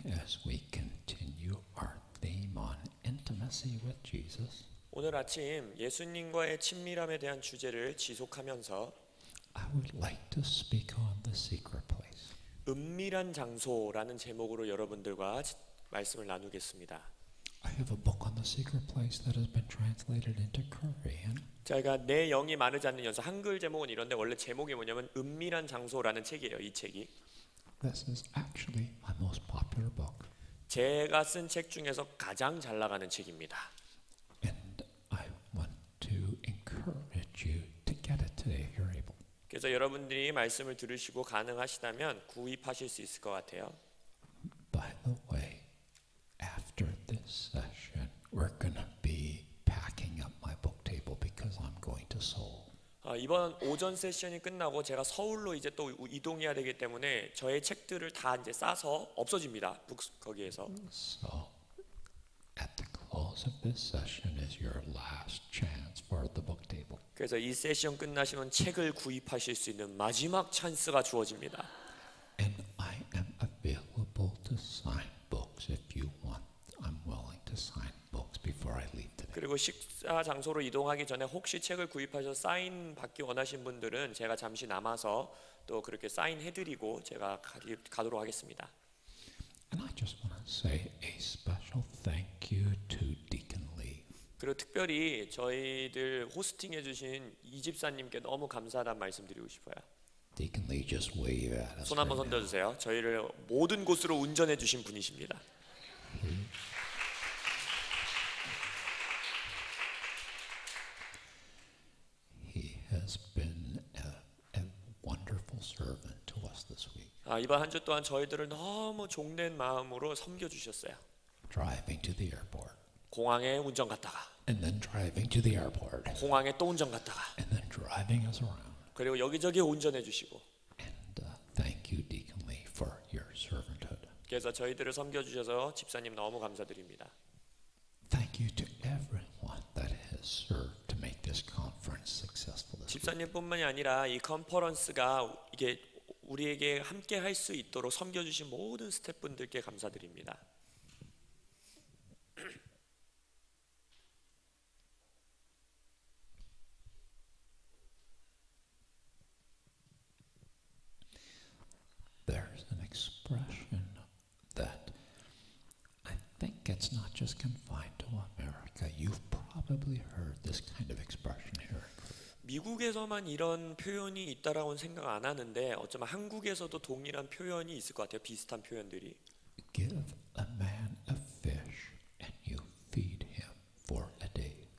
as we continue our theme on intimacy with Jesus, 오늘 아침 예수님과의 친밀함에 대한 주제를 지속하면서 I would like to speak on the secret place. 은밀한 장소라는 제목으로 여러분들과 말씀을 나누겠습니다. I have a book on the secret place that has been translated into Korean. 제가 내 영이 마르지 않는 연서, 한글 제목은 이런데 원래 제목이 뭐냐면 은밀한 장소라는 책이에요. 이 책이 This is actually my most popular book. 제가 쓴 책 중에서 가장 잘 나가는 책입니다. And I want to encourage you to get it today if you're able. 그래서 여러분들이 말씀을 들으시고 가능하시다면 구입하실 수 있을 것 같아요. By the way, after this session, we're going to be packing up my book table because I'm going to Seoul. 이번 오전 세션이 끝나고 제가 서울로 이제 또 이동해야 되기 때문에 저의 책들을 다 이제 싸서 없어집니다. 거기에서. So, at the close of this session is your last chance for the book table. 그래서 이 세션 끝나시면 책을 구입하실 수 있는 마지막 찬스가 주어집니다. And I am available to sign books if you want. I'm willing to sign books before I leave today. 그리고 식사 장소로 이동하기 전에 혹시 책을 구입하셔서 사인 받기 원하신 분들은 제가 잠시 남아서 또 그렇게 사인해드리고 제가 가도록 하겠습니다. And I just want to say a special thank you to Deacon Lee. 그리고 특별히 저희들 호스팅해 주신 이 집사님께 너무 감사하다는 말씀드리고 싶어요. Deacon Lee just wave at us. 손 한번 right now. 손들어주세요. 저희를 모든 곳으로 운전해 주신 분이십니다. He has been a wonderful servant to us this week. 이번 한 주 동안 저희들을 너무 종된 마음으로 섬겨 주셨어요. Driving to the airport, 공항에 운전 갔다가 and then driving to the airport, 공항에 또 운전 갔다가 and then driving us around. 그리고 여기저기 운전해 주시고 And thank you, Deacon Lee, for your servanthood. 그래서 저희들을 섬겨 주셔서 집사님 너무 감사드립니다. Thank you to everyone that has served to make this conference successful this week. 집사님뿐만이 아니라 이 컨퍼런스가 이게 우리에게 함께 할 수 있도록 섬겨 주신 모든 스태프분들께 감사드립니다. There's an expression that I think it's not just confined to America. You've probably heard this kind of expression here. 미국에서만 이런 표현이 있다라고는 생각 안 하는데 어쩌면 한국에서도 동일한 표현이 있을 것 같아요. 비슷한 표현들이. Give a man a fish and you feed him for a day.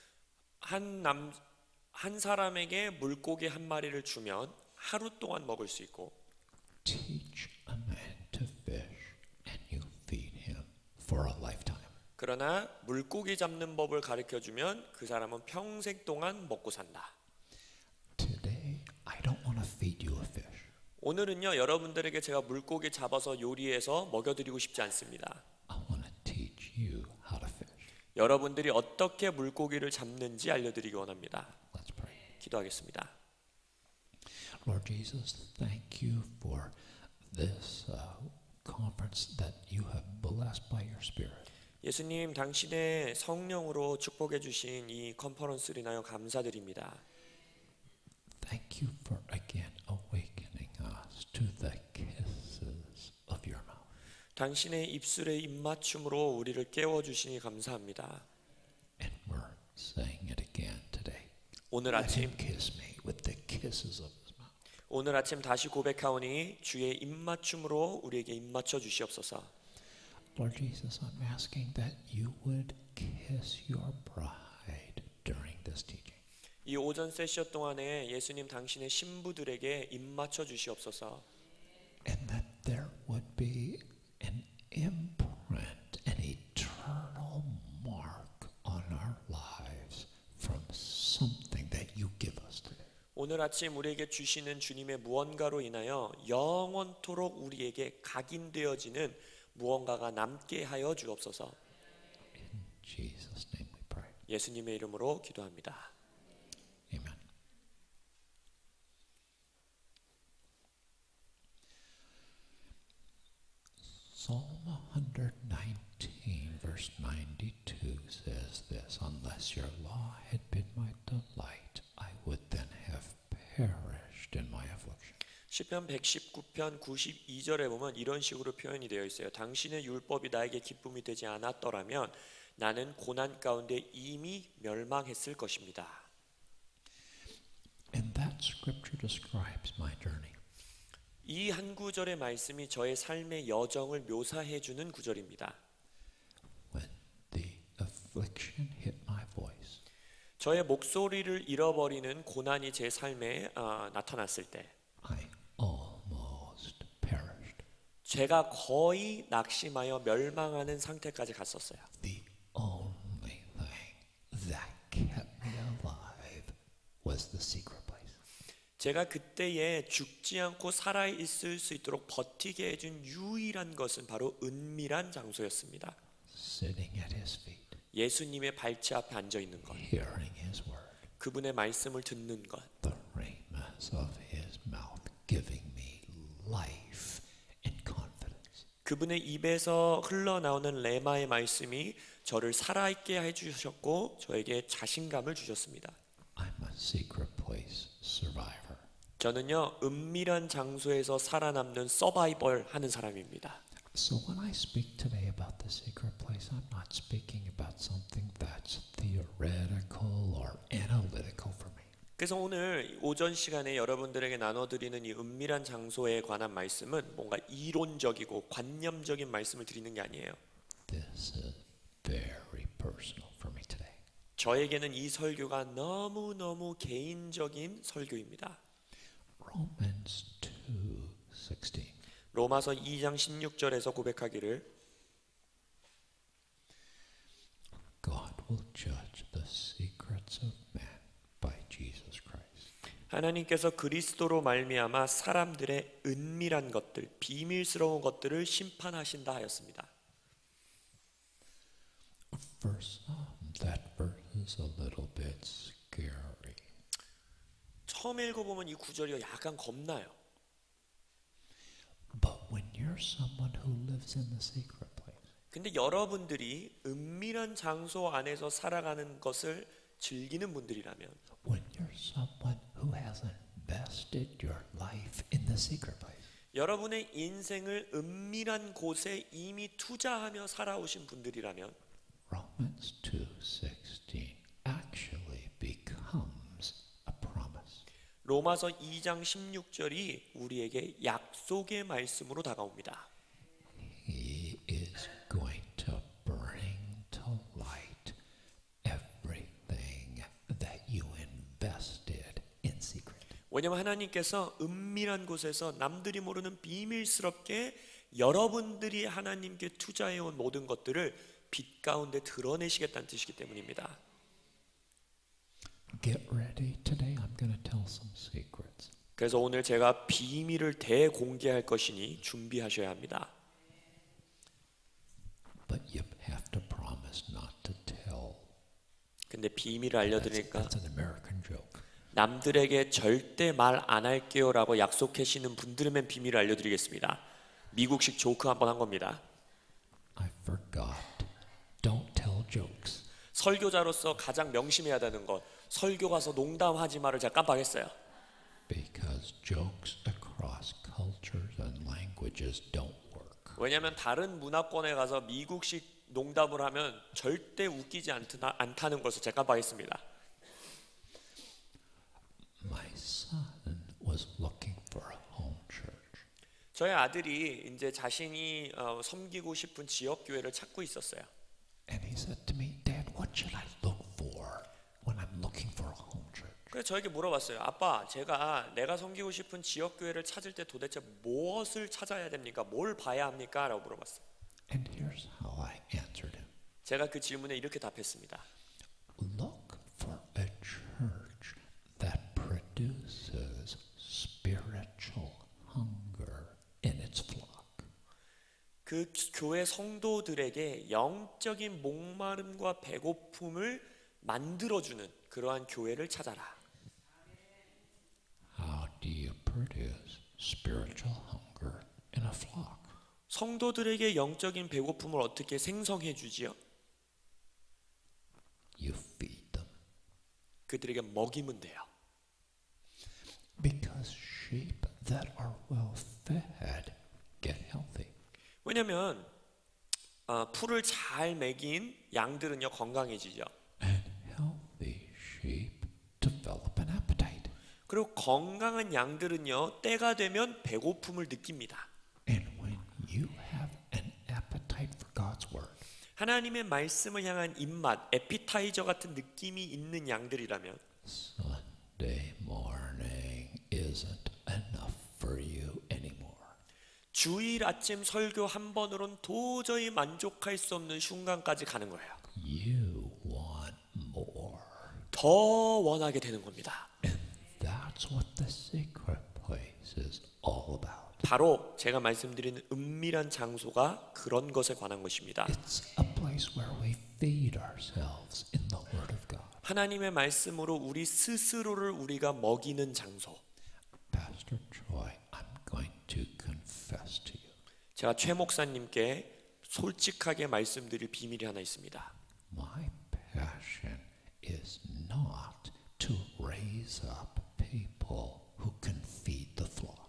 한 사람에게 물고기 한 마리를 주면 하루 동안 먹을 수 있고 Teach a man to fish and you feed him for a lifetime. 그러나 물고기 잡는 법을 가르쳐 주면 그 사람은 평생 동안 먹고 산다. Today, I don't want to feed you a fish. 오늘은요 여러분들에게 제가 물고기 잡아서 요리해서 먹여드리고 싶지 않습니다. I want to teach you how to fish. 여러분들이 어떻게 물고기를 잡는지 알려드리기 원합니다. Let's pray. 기도하겠습니다. Lord Jesus, thank you for this conference that you have blessed by your Spirit. 예수님, 당신의 성령으로 축복해 주신 이 컨퍼런스를 인하여 감사드립니다. Thank you for again awakening us to the kisses of your mouth. 당신의 입술의 입맞춤으로 우리를 깨워주시니 감사합니다. And we're saying it again today. 오늘 Let 아침 him kiss me with the kisses of his mouth. 오늘 아침 다시 고백하오니 주의 입맞춤으로 우리에게 입맞춰 주시옵소서. Lord Jesus, I'm asking that you would kiss your bride during this teaching. 이 오전 세션 동안에 예수님 당신의 신부들에게 입맞춰 주시옵소서. And that there would be an imprint, an eternal mark on our lives from something that you give us today. 오늘 아침 우리에게 주시는 주님의 무언가로 인하여 영원토록 우리에게 각인되어지는 무언가가 남게 하여 주옵소서. In Jesus' name we pray. 예수님의 이름으로 기도합니다. Amen. Psalm 119, verse 92 says this, unless your law had been my delight, I would then have perished in my affliction. 시편 119편 92절에 보면 이런 식으로 표현이 되어 있어요. 당신의 율법이 나에게 기쁨이 되지 않았더라면 나는 고난 가운데 이미 멸망했을 것입니다. And that scripture describes my journey. 이 한 구절의 말씀이 저의 삶의 여정을 묘사해 주는 구절입니다. When the affliction hit my voice, 저의 목소리를 잃어버리는 고난이 제 삶에 나타났을 때 I almost perished. 제가 거의 낙심하여 멸망하는 상태까지 갔었어요. The only thing that kept me alive was the secret place. 제가 그때에 죽지 않고 살아있을 수 있도록 버티게 해준 유일한 것은 바로 은밀한 장소였습니다. Sitting at his feet, 예수님의 발치 앞에 앉아 있는 것, hearing his word, 그분의 말씀을 듣는 것, the rhema of his mouth giving me life and confidence. 그분의 입에서 흘러나오는 레마의 말씀이 저를 살아있게 해주셨고 저에게 자신감을 주셨습니다. I'm a secret place survivor. 저는요 은밀한 장소에서 살아남는 서바이벌 하는 사람입니다. So when I speak today about the secret place, I'm not speaking about something that's theoretical or analytical for me. 그래서 오늘 오전 시간에 여러분들에게 나눠드리는 이 은밀한 장소에 관한 말씀은 뭔가 이론적이고 관념적인 말씀을 드리는 게 아니에요. This is very personal for me today. 저에게는 이 설교가 너무너무 개인적인 설교입니다. Romans 2:16. 로마서 2장 16절에서 고백하기를 God will judge the secrets of man by Jesus Christ. 하나님께서 그리스도로 말미암아 사람들의 은밀한 것들, 비밀스러운 것들을 심판하신다 하였습니다. That verse is a little bit scary. 처음 읽어보면 이 구절이 약간 겁나요. But when you're someone who lives in the secret place, 근데 여러분들이 은밀한 장소 안에서 살아가는 것을 즐기는 분들이라면 when you're someone who has invested your life in the secret place, 여러분의 인생을 은밀한 곳에 이미 투자하며 살아오신 분들이라면 Romans 2:16 actually becomes a promise. 로마서 2장 16절이 우리에게 약속의 말씀으로 다가옵니다. He is going to bring to light everything that you invested in secret. 왜냐하면 하나님께서 은밀한 곳에서 남들이 모르는 비밀스럽게 여러분들이 하나님께 투자해온 모든 것들을 빛 가운데 드러내시겠다는 뜻이기 때문입니다. Get ready. Today I'm going to tell some secrets. 그래서 오늘 제가 비밀을 대공개할 것이니 준비하셔야 합니다. But you have to promise not to tell. 근데 비밀을 알려드리니까 That's an American joke. 남들에게 절대 말 안 할게요라고 약속하시는 분들은 비밀을 알려드리겠습니다. 미국식 조크 한번 한 겁니다. I forgot. Don't tell jokes. 설교자로서 가장 명심해야 되는 것, 설교 가서 농담하지 마를 제가 깜빡했어요. Because jokes across cultures and languages don't work. 왜냐하면 다른 문화권에 가서 미국식 농담을 하면 절대 웃기지 않다는 것을 제가 깜빡했습니다. My son was looking for a home church. 저희 아들이 이제 자신이 섬기고 싶은 지역 교회를 찾고 있었어요. And he said to me, Dad, what should I look for when I'm looking for a home church? 그래서 저에게 물어봤어요. 아빠, 내가 섬기고 싶은 지역 교회를 찾을 때 도대체 무엇을 찾아야 됩니까? 뭘 봐야 합니까? 라고 물어봤어요. And here's how I answered him. 제가 그 질문에 이렇게 답했습니다. Look for a church that produces spiritual hunger in its flock. 그 교회 성도들에게 영적인 목마름과 배고픔을 만들어주는 그러한 교회를 찾아라. How do you produce spiritual hunger in a flock? 성도들에게 영적인 배고픔을 어떻게 생성해 주지요? You feed them. 그들에게 먹이면 돼요. Because sheep that are well fed get healthy. 왜냐하면 풀을 잘 먹인 양들은요 건강해지죠. And healthy sheep develop an appetite. 그리고 건강한 양들은요 때가 되면 배고픔을 느낍니다. And when you have an appetite for God's word, 하나님의 말씀을 향한 입맛, 에피타이저 같은 느낌이 있는 양들이라면 Sunday morning isn't enough for you anymore. 주일 아침 설교 한 번으로는 도저히 만족할 수 없는 순간까지 가는 거예요. You want more. 더 원하게 되는 겁니다. And that's what the secret place is all about. 바로 제가 말씀드리는 은밀한 장소가 그런 것에 관한 것입니다. It's a place where we feed ourselves in the Word of God. 하나님의 말씀으로 우리 스스로를 우리가 먹이는 장소. Pastor Troy, I'm going to confess to you. 제가 최 목사님께 솔직하게 말씀드릴 비밀이 하나 있습니다. My passion is not to raise up people who can feed the flock.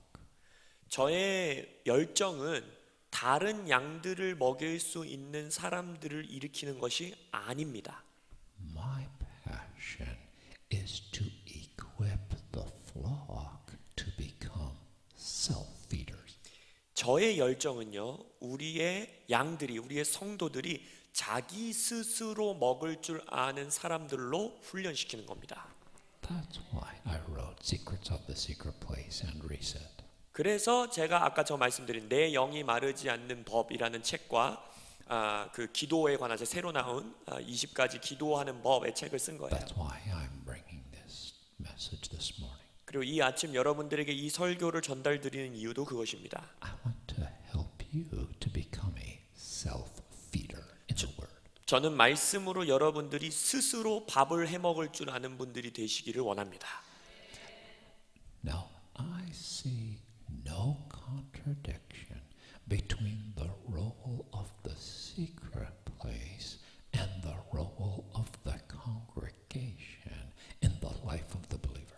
저의 열정은 다른 양들을 먹일 수 있는 사람들을 일으키는 것이 아닙니다. My passion is to equip the flock to become self-feeders. 저의 열정은요, 우리의 양들이, 우리의 성도들이 자기 스스로 먹을 줄 아는 사람들로 훈련시키는 겁니다. That's why I wrote Secrets of the Secret Place and Reset. 그래서 제가 아까 저 말씀드린 내 영이 마르지 않는 법이라는 책과 그 기도에 관한 새로 나온 20가지 기도하는 법의 책을 쓴 거예요. That's why I'm bringing this message this morning. 그리고 이 아침 여러분들에게 이 설교를 전달드리는 이유도 그것입니다. I want to help you to become a self-feeder in the Word. 저는 말씀으로 여러분들이 스스로 밥을 해먹을 줄 아는 분들이 되시기를 원합니다. Now, I see no contradiction between the role of the secret place and the role of the congregation in the life of the believer.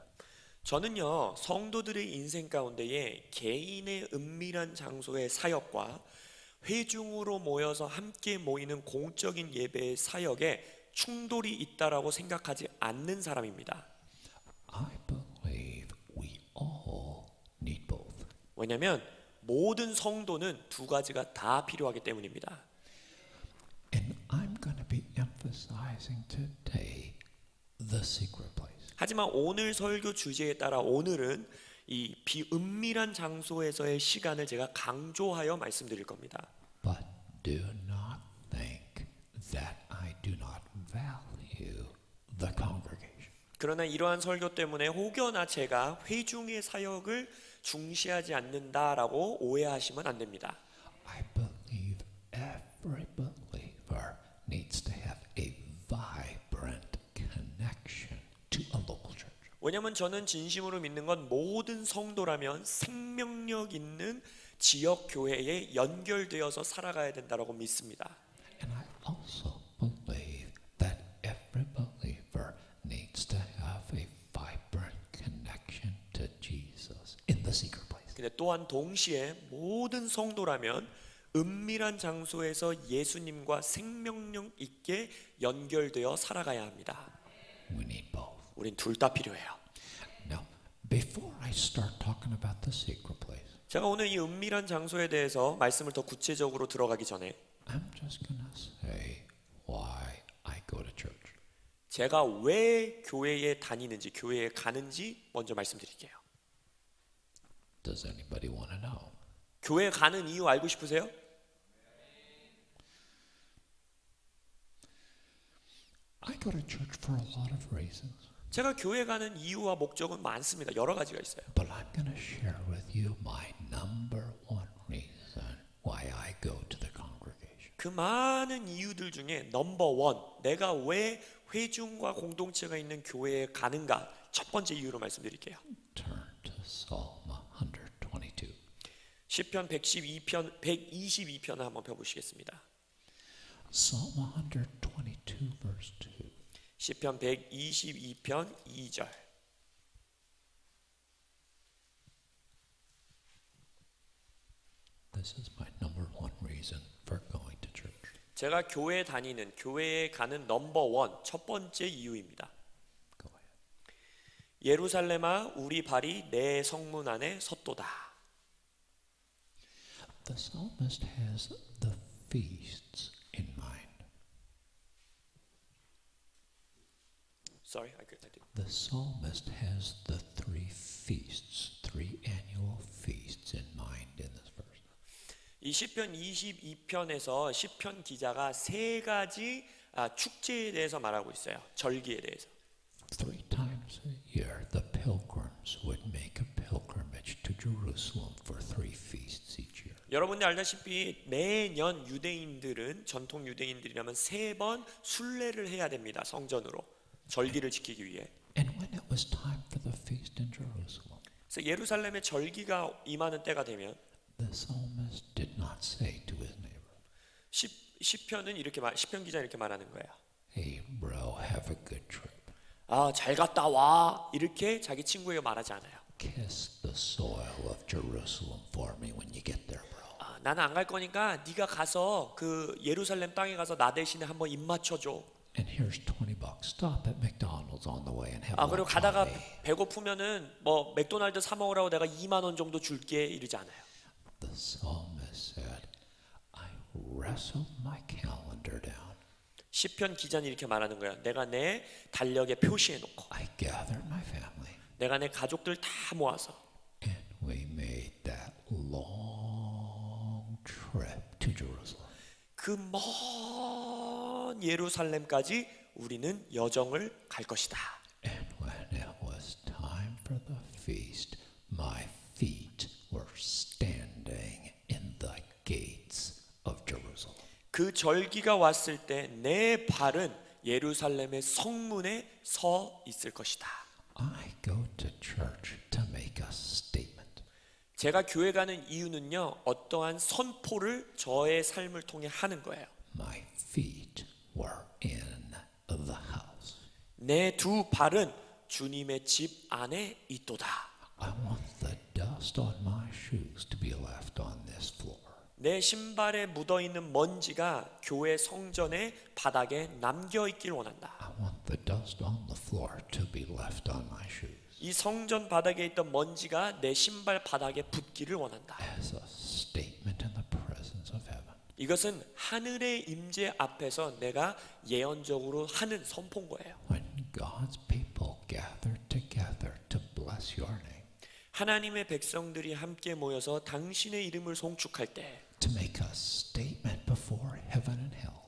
저는요 성도들의 인생 가운데에 개인의 은밀한 장소의 사역과 회중으로 모여서 함께 모이는 공적인 예배의 사역에 충돌이 있다라고 생각하지 않는 사람입니다. I believe we all need both. 왜냐하면 모든 성도는 두 가지가 다 필요하기 때문입니다. And I'm going to be emphasizing today the secret place. 하지만 오늘 설교 주제에 따라 오늘은 이 비은밀한 장소에서의 시간을 제가 강조하여 말씀드릴 겁니다. But do not think that I do not value the congregation. 그러나 이러한 설교 때문에 혹여나 제가 회중의 사역을 중시하지 않는다라고 오해하시면 안 됩니다. I believe every believer needs to have a vibrant connection to a local church. 왜냐하면 저는 진심으로 믿는 건 모든 성도라면 생명력 있는 지역 교회에 연결되어서 살아가야 된다라고 믿습니다. And I also believe that every believer needs to have a vibrant connection to Jesus in the secret place. 근데 또한 동시에 모든 성도라면 은밀한 장소에서 예수님과 생명력 있게 연결되어 살아가야 합니다. We need both. 우린 둘 다 필요해요. Now, before I start talking about the secret place, 제가 오늘 이 은밀한 장소에 대해서 말씀을 더 구체적으로 들어가기 전에 I'm just going to say why I go to church. 제가 왜 교회에 다니는지, 교회에 가는지 먼저 말씀드릴게요. Does anybody want to know? 교회 가는 이유 알고 싶으세요? I go to church for a lot of reasons. 제가 교회 가는 이유와 목적은 많습니다. 여러 가지가 있어요. But I'm going to share with you my number one reason why I go to the congregation. 그 많은 이유들 중에 넘버 원, 내가 왜 회중과 공동체가 있는 교회에 가는가 첫 번째 이유로 말씀드릴게요. Turn to Psalm 122. 시편 122편 한번 펴보시겠습니다. Psalm 122, verse 2. 시편 122편 2절. This is my number one reason for going to church. 제가 교회에 가는 넘버 1 첫 번째 이유입니다. Go ahead. 예루살렘아 우리 발이 내 성문 안에 섰도다. The psalmist has the feasts in mind. Sorry, I did. The psalmist has the three feasts, three annual feasts in mind in this verse. 이 시편 22편에서 시편 기자가 세 가지 축제에 대해서 말하고 있어요. 절기에 대해서. 3 times a year, the pilgrims would make a pilgrimage to Jerusalem for 3 feasts each year. 여러분들 알다시피 매년 유대인들은 전통 유대인들이라면 3번 순례를 해야 됩니다. 성전으로 절기를 지키기 위해. And when it was time for the feast in Jerusalem, 그래서 예루살렘의 절기가 임하는 때가 되면 the psalmist did not say to his neighbor, 시편 기자는 이렇게 말하는 거예요. "Hey bro, have a good trip. 잘 갔다 와. 이렇게 자기 친구에게 말하지 않아요. Kiss the soil of Jerusalem for me when you get there, bro." 나는 안 갈 거니까 네가 가서 그 예루살렘 땅에 가서 나 대신에 한번 입 맞춰줘. And here's $20. Stop at McDonald's on the way and have 그리고 lunch 가다가 on me. 배고프면은 뭐 맥도날드 사 먹으라고 내가 2만 원 정도 줄게 이러지 않아요. The psalmist said, "I wrestled my calendar down. 시편 기자는 이렇게 말하는 거야. 내가 내 달력에 표시해 놓고 I gathered my family, 내가 내 가족들 다 모아서 and we made that long trip to Jerusalem." 그 먼 예루살렘까지 우리는 여정을 갈 것이다. And when it was time for the feast, my feet were standing in the gates of Jerusalem. 그 절기가 왔을 때 내 발은 예루살렘의 성문에 서 있을 것이다. I go to church to make a statement. 제가 교회 가는 이유는요, 어떠한 선포를 저의 삶을 통해 하는 거예요. My feet were in the house. 내 두 발은 주님의 집 안에 있도다. I want the dust on my shoes to be left on this floor. 내 신발에 묻어 있는 먼지가 교회 성전의 바닥에 남겨 있길 원한다. I want the dust on the floor to be left on my shoes. 이 성전 바닥에 있던 먼지가 내 신발 바닥에 붙기를 원한다. As a statement in the presence of heaven. 이것은 하늘의 임재 앞에서 내가 예언적으로 하는 선포인 거예요. When God's people gather together to bless your name, 하나님의 백성들이 함께 모여서 당신의 이름을 송축할 때 to make a statement before heaven and hell,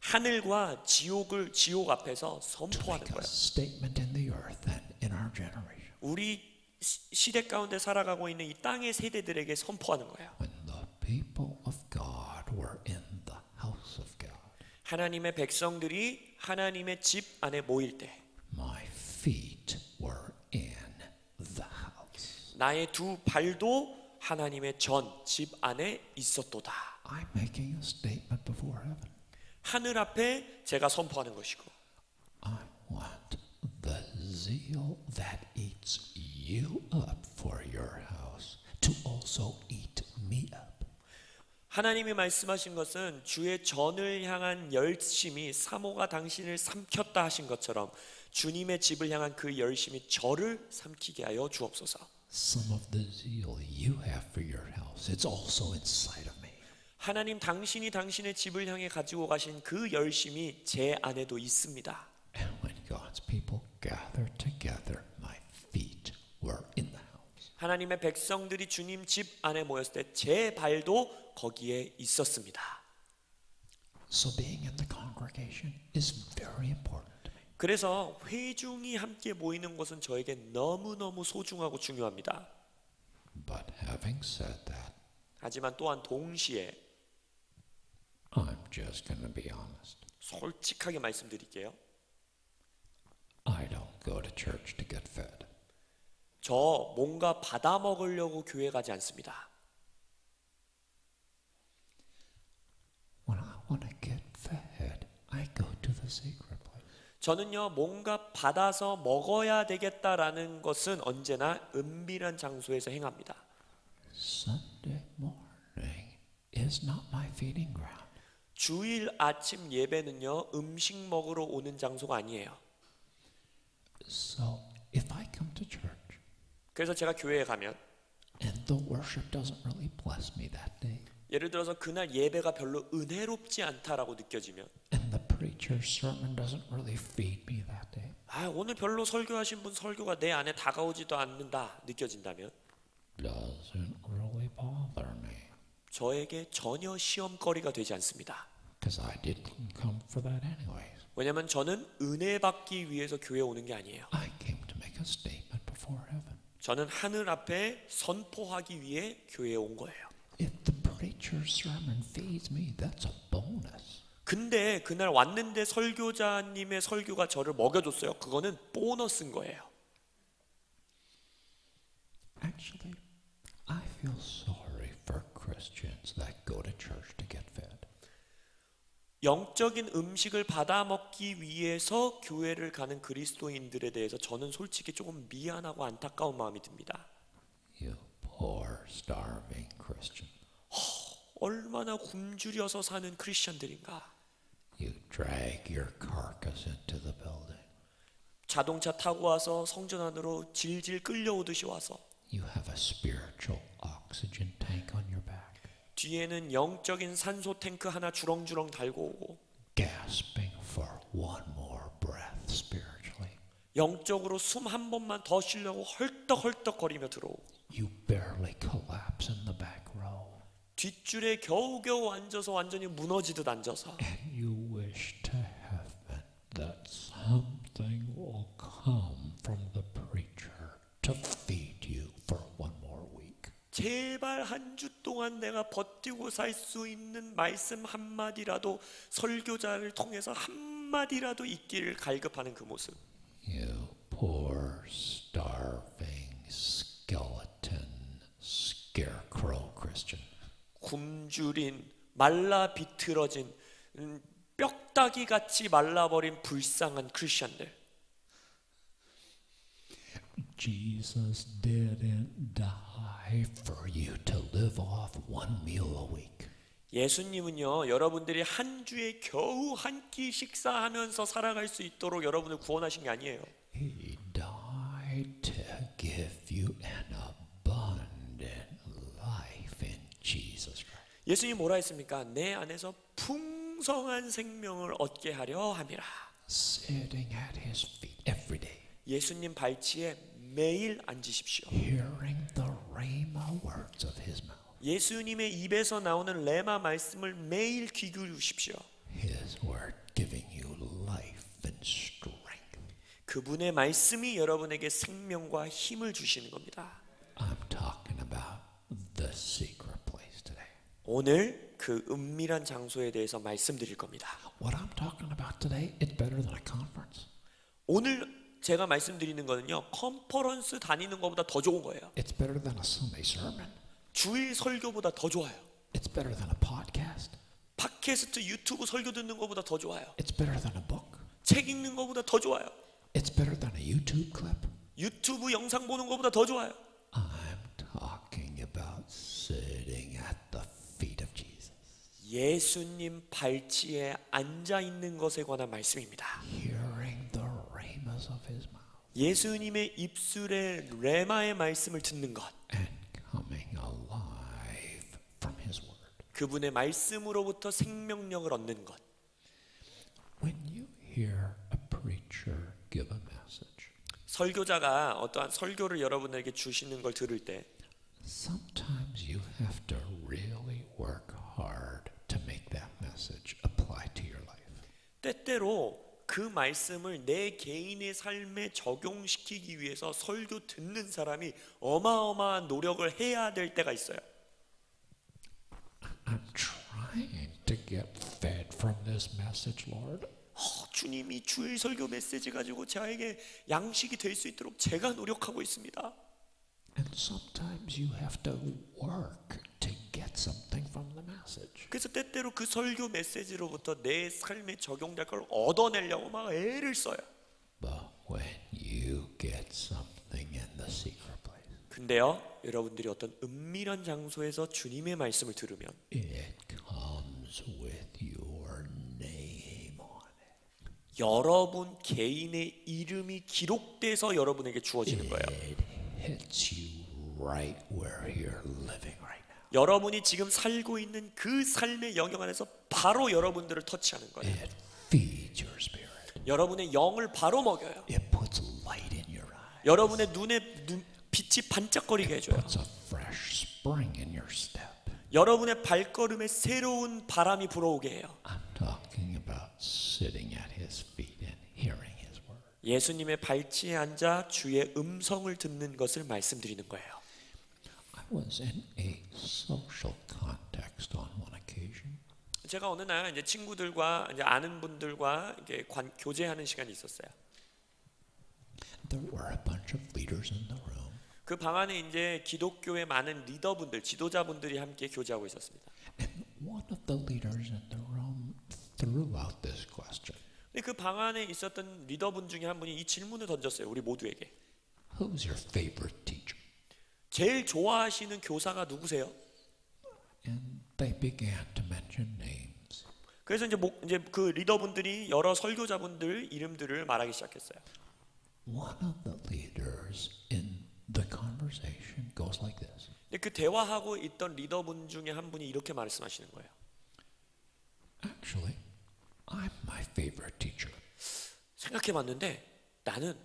하늘과 지옥 앞에서 to 선포하는 make a 거예요. statement in the earth and in our generation. 우리 시대 가운데 살아가고 있는 이 땅의 세대들에게 선포하는 거예요. When the people of God were in the house of God, 하나님의 백성들이 하나님의 집 안에 모일 때 my feet were in the house. 나의 두 발도 하나님의 집 안에 있었도다. I'm making a statement before heaven. 하늘 앞에 제가 선포하는 것이고 I want the zeal that eats you up for your house to also eat me up. 하나님이 말씀하신 것은 주의 전을 향한 열심이 사모가 당신을 삼켰다 하신 것처럼 주님의 집을 향한 그 열심이 저를 삼키게 하여 주옵소서. Some of the zeal you have for your house, it's also inside of me. 하나님 당신이 당신의 집을 향해 가지고 가신 그 열심이 제 안에도 있습니다. And when God's people gather together, my feet were in the house. 하나님의 백성들이 주님 집 안에 모였을 때 제 발도 거기에 있었습니다. So being in the congregation is very important to me. 그래서 회중이 함께 모이는 것은 저에게 너무너무 소중하고 중요합니다. But having said that, 하지만 또한 동시에 I'm just going to be honest. 솔직하게 말씀드릴게요. I don't go to church to get fed. 저 뭔가 받아 먹으려고 교회 가지 않습니다. want to get fed, I go to the secret place. 저는요 뭔가 받아서 먹어야 되겠다라는 것은 언제나 은밀한 장소에서 행합니다. Sunday morning is not my feeding ground. 주일 아침 예배는요 음식 먹으러 오는 장소가 아니에요. So if I come to church 그래서 제가 교회에 가면 and the worship doesn't really bless me that day, 예를 들어서 그날 예배가 별로 은혜롭지 않다라고 느껴지면 and the preacher's sermon doesn't really feed me that day, 오늘 별로 설교하신 분 설교가 내 안에 다가오지도 않는다 느껴진다면 doesn't really bother me 저에게 전혀 시험거리가 되지 않습니다. because I didn't come for that anyways. 왜냐하면 저는 은혜 받기 위해서 교회에 오는 게 아니에요. I came to make a statement before heaven. 저는 하늘 앞에 선포하기 위해 교회에 온 거예요. If the preacher's sermon feeds me, that's a bonus. 근데 그날 왔는데 설교자님의 설교가 저를 먹여줬어요. 그거는 보너스인 거예요. Actually, I feel sorry for Christians that go to church to get fed. 영적인 음식을 받아 먹기 위해서 교회를 가는 그리스도인들에 대해서 저는 솔직히 조금 미안하고 안타까운 마음이 듭니다. You poor starving Christian. 얼마나 굶주려서 사는 크리스천들인가. You drag your carcass into the building. 자동차 타고 와서 성전 안으로 질질 끌려오듯이 와서 You have a spiritual oxygen tank on your back, 뒤에는 영적인 산소 탱크 하나 주렁주렁 달고 오고 gasping for one more breath spiritually. 영적으로 숨 한 번만 더 쉬려고 헐떡헐떡거리며 들어오고 You barely collapse in the back row, 뒷줄에 겨우겨우 앉아서 완전히 무너지듯 앉아서 and you wish to heaven that something will come from the preacher to feed you for one more week. 제발 한 주 동안 내가 버티고 살 수 있는 말씀 한마디라도 설교자를 통해서 한마디라도 있기를 갈급하는 그 모습. You poor starving skeleton scarecrow Christian. 굶주린 말라 비틀어진 뼈다귀 같이 말라버린 불쌍한 크리스천들. Jesus didn't die for you to live off one meal a week. 예수님은요 여러분들이 한 주에 겨우 한 끼 식사하면서 살아갈 수 있도록 여러분을 구원하신 게 아니에요. He died to give you an abundant life in Jesus Christ. 예수님 뭐라 했습니까? 내 안에서 풍성한 생명을 얻게 하려 함이라. Sitting at his feet every day, 예수님 발치에 매일 앉으십시오. hearing the rhema words of his mouth. 예수님의 입에서 나오는 레마 말씀을 매일 귀 기울이십시오. His word giving you life and strength. 그분의 말씀이 여러분에게 생명과 힘을 주시는 겁니다. I'm talking about the secret place today. 오늘 그 은밀한 장소에 대해서 말씀드릴 겁니다. What I'm talking about today, it's better than a conference. 오늘 제가 말씀드리는 거는요. 컨퍼런스 다니는 것보다 더 좋은 거예요. It's better than a Sunday sermon. 주일 설교보다 더 좋아요. It's better than a podcast. 팟캐스트 유튜브 설교 듣는 것보다 더 좋아요. It's better than a book. 책 읽는 것보다 더 좋아요. It's better than a YouTube clip. 유튜브 영상 보는 것보다 더 좋아요. I'm talking about sitting at the feet of Jesus. 예수님 발치에 앉아 있는 것에 관한 말씀입니다. Hearing the rhemas of his mouth. 예수님의 입술에 레마의 말씀을 듣는 것. And coming alive from his word. 그분의 말씀으로부터 생명력을 얻는 것. When you hear a preacher give a message, 설교자가 어떠한 설교를 여러분에게 주시는 걸 들을 때 sometimes you have to really work hard to make that message apply to your life. 때때로 그 말씀을 내 개인의 삶에 적용시키기 위해서 설교 듣는 사람이 어마어마한 노력을 해야 될 때가 있어요. I'm trying to get fed from this message, Lord. 주님이 주일 설교 메시지 가지고 저에게 양식이 될 수 있도록 제가 노력하고 있습니다. And sometimes you have to work to get something from the message. 그래서 때때로 그 설교 메시지로부터 내 삶에 적용될 걸 얻어내려고 막 애를 써요. But when you get something in the secret place, 근데요, 여러분들이 어떤 은밀한 장소에서 주님의 말씀을 들으면 it comes with your name on it. 여러분 개인의 이름이 기록돼서 여러분에게 주어지는 거예요. It hits you right where you're living right now. 여러분이 지금 살고 있는 그 삶의 영역 안에서 바로 여러분들을 터치하는 거예요. It feeds your spirit. 여러분의 영을 바로 먹여요. It puts light in your eyes. 여러분의 눈에 빛이 반짝거리게 해줘요. Puts a fresh spring in your step. 여러분의 발걸음에 새로운 바람이 불어오게 해요. I'm talking about sitting at his feet and hearing his word. 예수님의 발치에 앉아 주의 음성을 듣는 것을 말씀드리는 거예요. I was in a social context on one occasion. 제가 어느 날 이제 친구들과 이제 아는 분들과 이렇게 교제하는 시간이 있었어요. There were a bunch of leaders in the room. 그 방 안에 이제 기독교의 많은 리더분들, 지도자분들이 함께 교제하고 있었습니다. And one of the leaders in the room threw out this question. 근데 그 방 안에 있었던 리더분 중에 한 분이 이 질문을 던졌어요. 우리 모두에게. Who's your favorite teacher? 제일 좋아하시는 교사가 누구세요? And they began to mention names. 그래서 이제 그 리더분들이 여러 설교자분들 이름들을 말하기 시작했어요. One of the leaders in the conversation goes like this. 근데 그 대화하고 있던 리더분 중에 한 분이 이렇게 말씀하시는 거예요. Actually, I'm my favorite teacher. 생각해봤는데 나는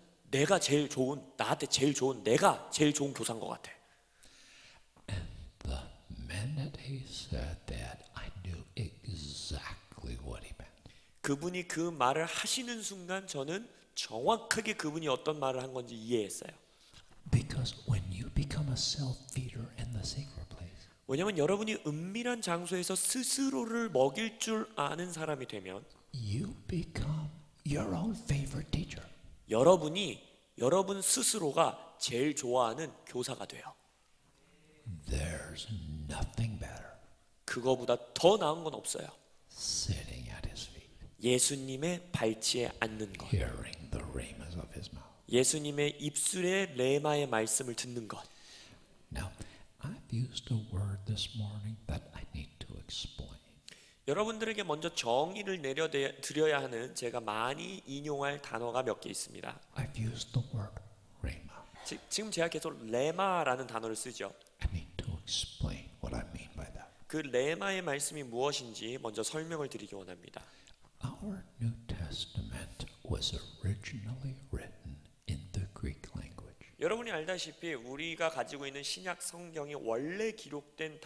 나한테 제일 좋은 내가 제일 좋은 교사인 것 같아. And the minute he said that, I knew exactly what he meant. 그분이 그 말을 하시는 순간 저는 정확하게 그분이 어떤 말을 한 건지 이해했어요. Because when you become a self-feeder in the secret place, 왜냐하면 여러분이 은밀한 장소에서 스스로를 먹일 줄 아는 사람이 되면 you become your own favorite teacher. 여러분이 여러분 스스로가 제일 좋아하는 교사가 돼요. There's nothing better 그거보다 더 나은 건 없어요. sitting at his feet, 예수님의 발치에 앉는 것, hearing the rhemas of his mouth. 예수님의 입술에 레마의 말씀을 듣는 것. Now, I've used a word this morning that I need to explain. 여러분들에게 먼저 정의를 내려드려야 하는 제가 많이 인용할 단어가 몇 개 있습니다. I've used the word rhema. 지금 제가 계속 레마라는 단어를 쓰죠. I need to explain what I mean by that. 그 레마의 말씀이 무엇인지 먼저 설명을 드리기 원합니다. Our New Testament was originally written in the Greek language. 여러분이 알다시피 우리가 가지고 있는 신약 성경이 원래 기록된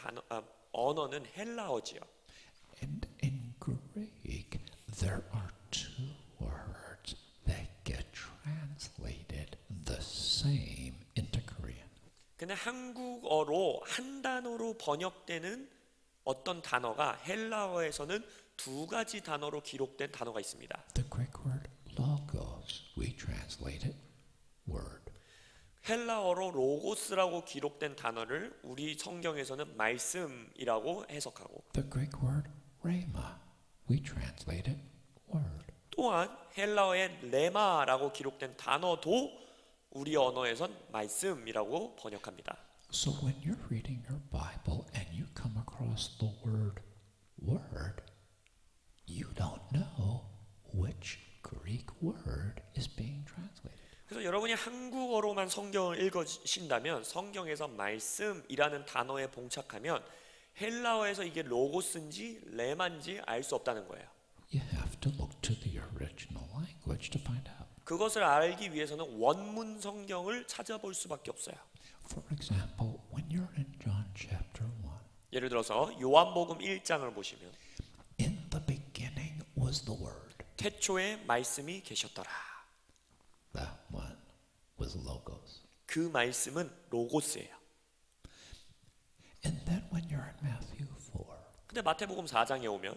언어는 헬라어지요. And in Greek, there are two words that get translated the same into Korean. 근데 한국어로 한 단어로 번역되는 어떤 단어가 헬라어에서는 두 가지 단어로 기록된 단어가 있습니다. The Greek word logos, we translate it word. 헬라어로 로고스라고 기록된 단어를 우리 성경에서는 말씀이라고 해석하고 The Greek word rhema, we translate it word. 또한 헬라어의 레마라고 기록된 단어도 우리 언어에선 말씀이라고 번역합니다. So when you're reading your Bible and you come across the word word, you don't know which Greek word is being translated. 그래서 여러분이 한국어로만 성경을 읽으신다면 성경에서 말씀이라는 단어에 봉착하면 헬라어에서 이게 로고스인지 레마인지 알 수 없다는 거예요. You have to look to the original language to find out. 그것을 알기 위해서는 원문 성경을 찾아볼 수밖에 없어요. For example, when you're in John chapter 1, 예를 들어서 요한복음 1장을 보시면 in the beginning was the Word. 태초에 말씀이 계셨더라. That one was Logos. 그 말씀은 로고스예요. And then when you're in Matthew 4, 근데 마태복음 4장에 오면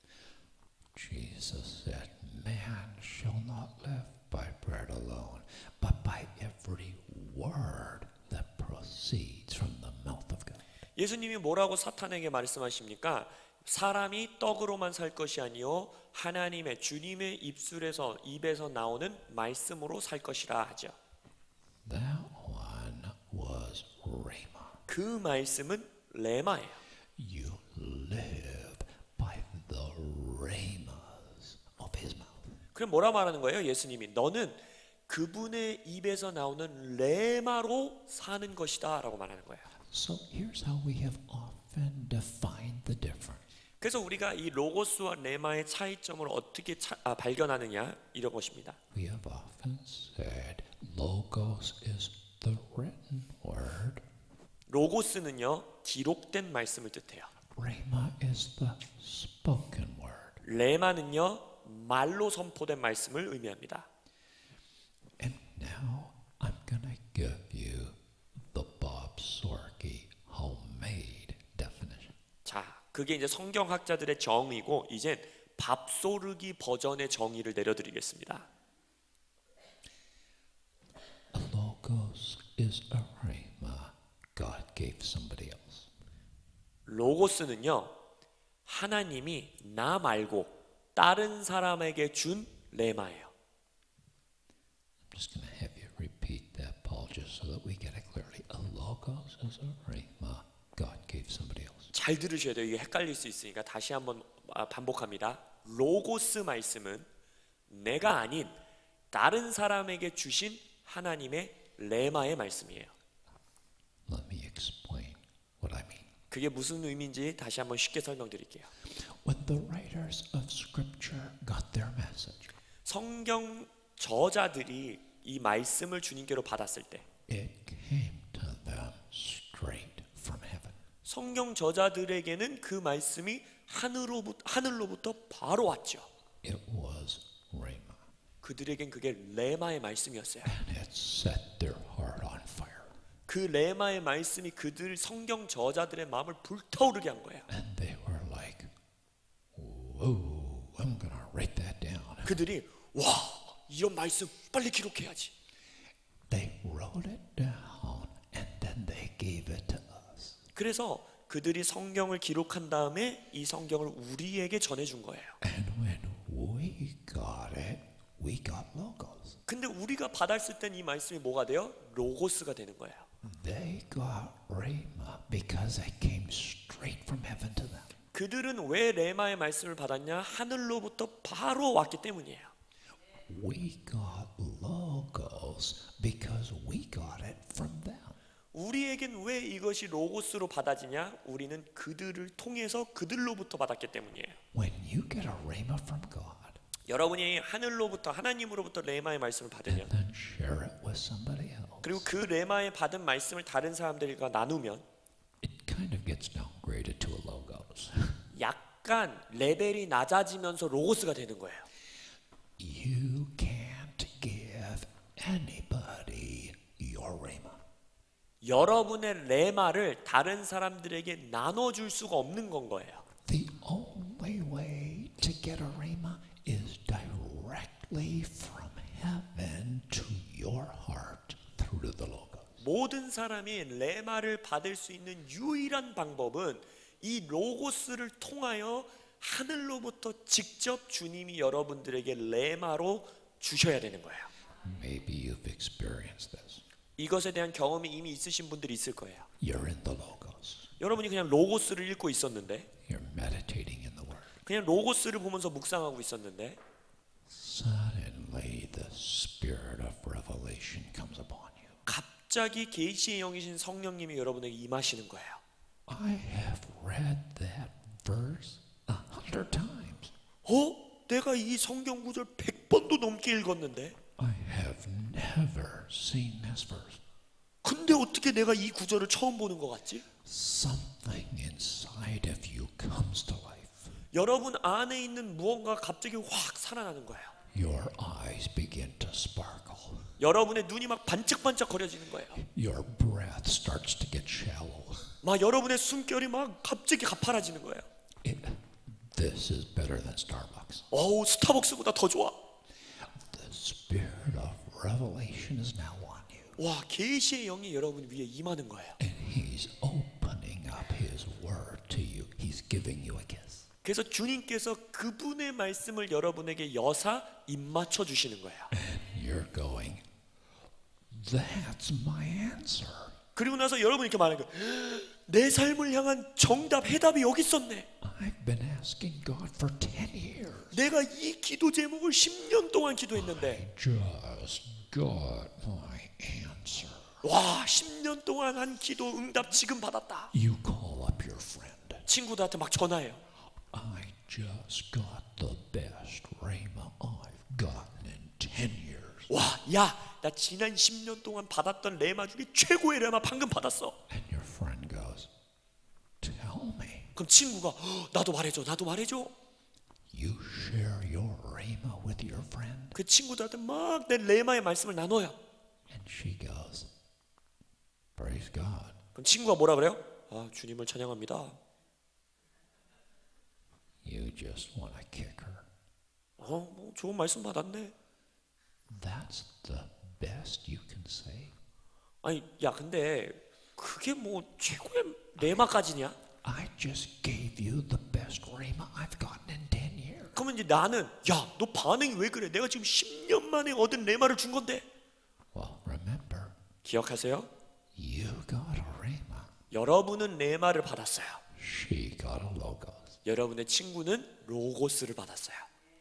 Jesus said, man shall not live by bread alone, but by every word that proceeds from the mouth of God. 예수님이 뭐라고 사탄에게 말씀하십니까? 사람이 떡으로만 살 것이 아니요 하나님의 주님의 입에서 나오는 말씀으로 살 것이라 하죠. That one was Rhema. 그 말씀은 레마예요. You live by the rhemas of his mouth. 그럼 뭐라 말하는 거예요? 예수님이 너는 그분의 입에서 나오는 레마로 사는 것이다 라고 말하는 거예요. So here's how we have often defined the difference. 그래서 우리가 이 로고스와 레마의 차이점을 어떻게 발견하느냐 이런 것입니다. We have often said logos is the written word. 로고스는요 기록된 말씀을 뜻해요. Rhema is the spoken word. 레마는요 말로 선포된 말씀을 의미합니다. And now I'm gonna give you the Bob Sorky homemade definition. 자, 그게 이제 성경학자들의 정의고 이제 밥소르기 버전의 정의를 내려드리겠습니다. A logos is a rhema God gave somebody else. 로고스는요 하나님이 나 말고 다른 사람에게 준 레마예요. I'm just going to have you repeat that, Paul, just so that we get it clearly. A logos is a rhema God gave somebody else. 잘 들으셔야 돼요. 이게 헷갈릴 수 있으니까 다시 한번 반복합니다. 로고스 말씀은 내가 아닌 다른 사람에게 주신 하나님의 레마의 말씀이에요. Let me explain what I mean. 그게 무슨 의미인지 다시 한번 쉽게 설명드릴게요. When the writers of Scripture got their message, 성경 저자들이 이 말씀을 주님께로 받았을 때 it came to them straight from heaven. 성경 저자들에게는 그 말씀이 하늘로부터 바로 왔죠. It was rhema, 그들에겐 그게 레마의 말씀이었어요. and it set their heart on fire. 그 레마의 말씀이 그들 성경 저자들의 마음을 불타오르게 한 거예요. And they were like, whoa, I'm going to write that down. 그들이 와 이런 말씀 빨리 기록해야지. They wrote it down and then they gave it to us. 그래서 그들이 성경을 기록한 다음에 이 성경을 우리에게 전해준 거예요. And when we got it, we got logos. 근데 우리가 받았을 땐 이 말씀이 뭐가 돼요? 로고스가 되는 거예요. They got rhema because it came straight from heaven to them. 그들은 왜 레마의 말씀을 받았냐? 하늘로부터 바로 왔기 때문이에요. We got logos because we got it from them. 우리에겐 왜 이것이 로고스로 받아지냐? 우리는 그들을 통해서 그들로부터 받았기 때문이에요. When you get a rhema from God, 여러분이 하늘로부터 하나님으로부터 레마의 말씀을 받으면 and then share it with somebody else, 그리고 그 레마의 받은 말씀을 다른 사람들과 나누면 it kind of gets downgraded to a logos. 약간 레벨이 낮아지면서 로고스가 되는 거예요. You can't give anybody your rhema. 여러분의 레마를 다른 사람들에게 나눠줄 수가 없는 건 거예요. The only way to get a rhema is directly from heaven to your heart through the logos. 모든 사람이 레마를 받을 수 있는 유일한 방법은 이 로고스를 통하여 하늘로부터 직접 주님이 여러분들에게 레마로 주셔야 되는 거예요. Maybe you've experienced this. 이것에 대한 경험이 이미 있으신 분들이 있을 거예요. You're in the logos. 여러분이 그냥 로고스를 읽고 있었는데 You're meditating in the word. 그냥 로고스를 보면서 묵상하고 있었는데 Suddenly the spirit of revelation comes upon you. 갑자기 계시의 영이신 성령님이 여러분에게 임하시는 거예요. I have read that verse 100 times. 내가 이 성경 구절 100번도 넘게 읽었는데 I have never seen this verse. 근데 어떻게 내가 이 구절을 처음 보는 것 같지? Something inside of you comes to life. 여러분 안에 있는 무언가가 갑자기 확 살아나는 거예요. Your eyes begin to sparkle. 여러분의 눈이 막 반짝반짝 거려지는 거예요. Your breath starts to get shallow. 막 여러분의 숨결이 막 갑자기 가파라지는 거예요. This is better than Starbucks. 스타벅스보다 더 좋아. The spirit of revelation is now on you. 와, 계시의 영이 여러분 위에 임하는 거예요. And he's opening up giving you a kiss. 그래서 주님께서 그분의 말씀을 여러분에게 여사 입 맞춰 주시는 거예요. You're going, that's my answer. 그리고 나서 여러분이 이렇게 말하는 거예요. 내 삶을 향한 정답, 해답이 여기 있었네. I've been asking God for 10 years. 내가 이 기도 제목을 10년 동안 기도했는데 I just got my answer. 와, 10년 동안 한 기도 응답 지금 받았다. You call up your friend. 친구들한테 막 전화해요. I just got the best rhema I've gotten in 10 years. 와, 야, 나 지난 10년 동안 받았던 레마 중에 최고의 레마 방금 받았어. And your friend goes, tell me. 그럼 친구가 나도 말해줘, 나도 말해줘. You share your rhema with your friend. 그 친구들한테 막 내 레마의 말씀을 나눠요. And she goes, praise God. 그럼 친구가 뭐라 그래요? 아, 주님을 찬양합니다. You just want to kick her. 뭐 좋은 말씀 받았네. That's the best you can say. 아니, 야, 근데 그게 뭐 최고의 레마까지냐? I just gave you the best rhema I've gotten in 10 years. 그러면 이제 나는 야, 너 반응이 왜 그래? 내가 지금 10년 만에 얻은 레마를 준 건데. Well, remember, 기억하세요? you got a rhema. 여러분은 레마를 받았어요. She got a logos. 여러분의 친구는 로고스를 받았어요.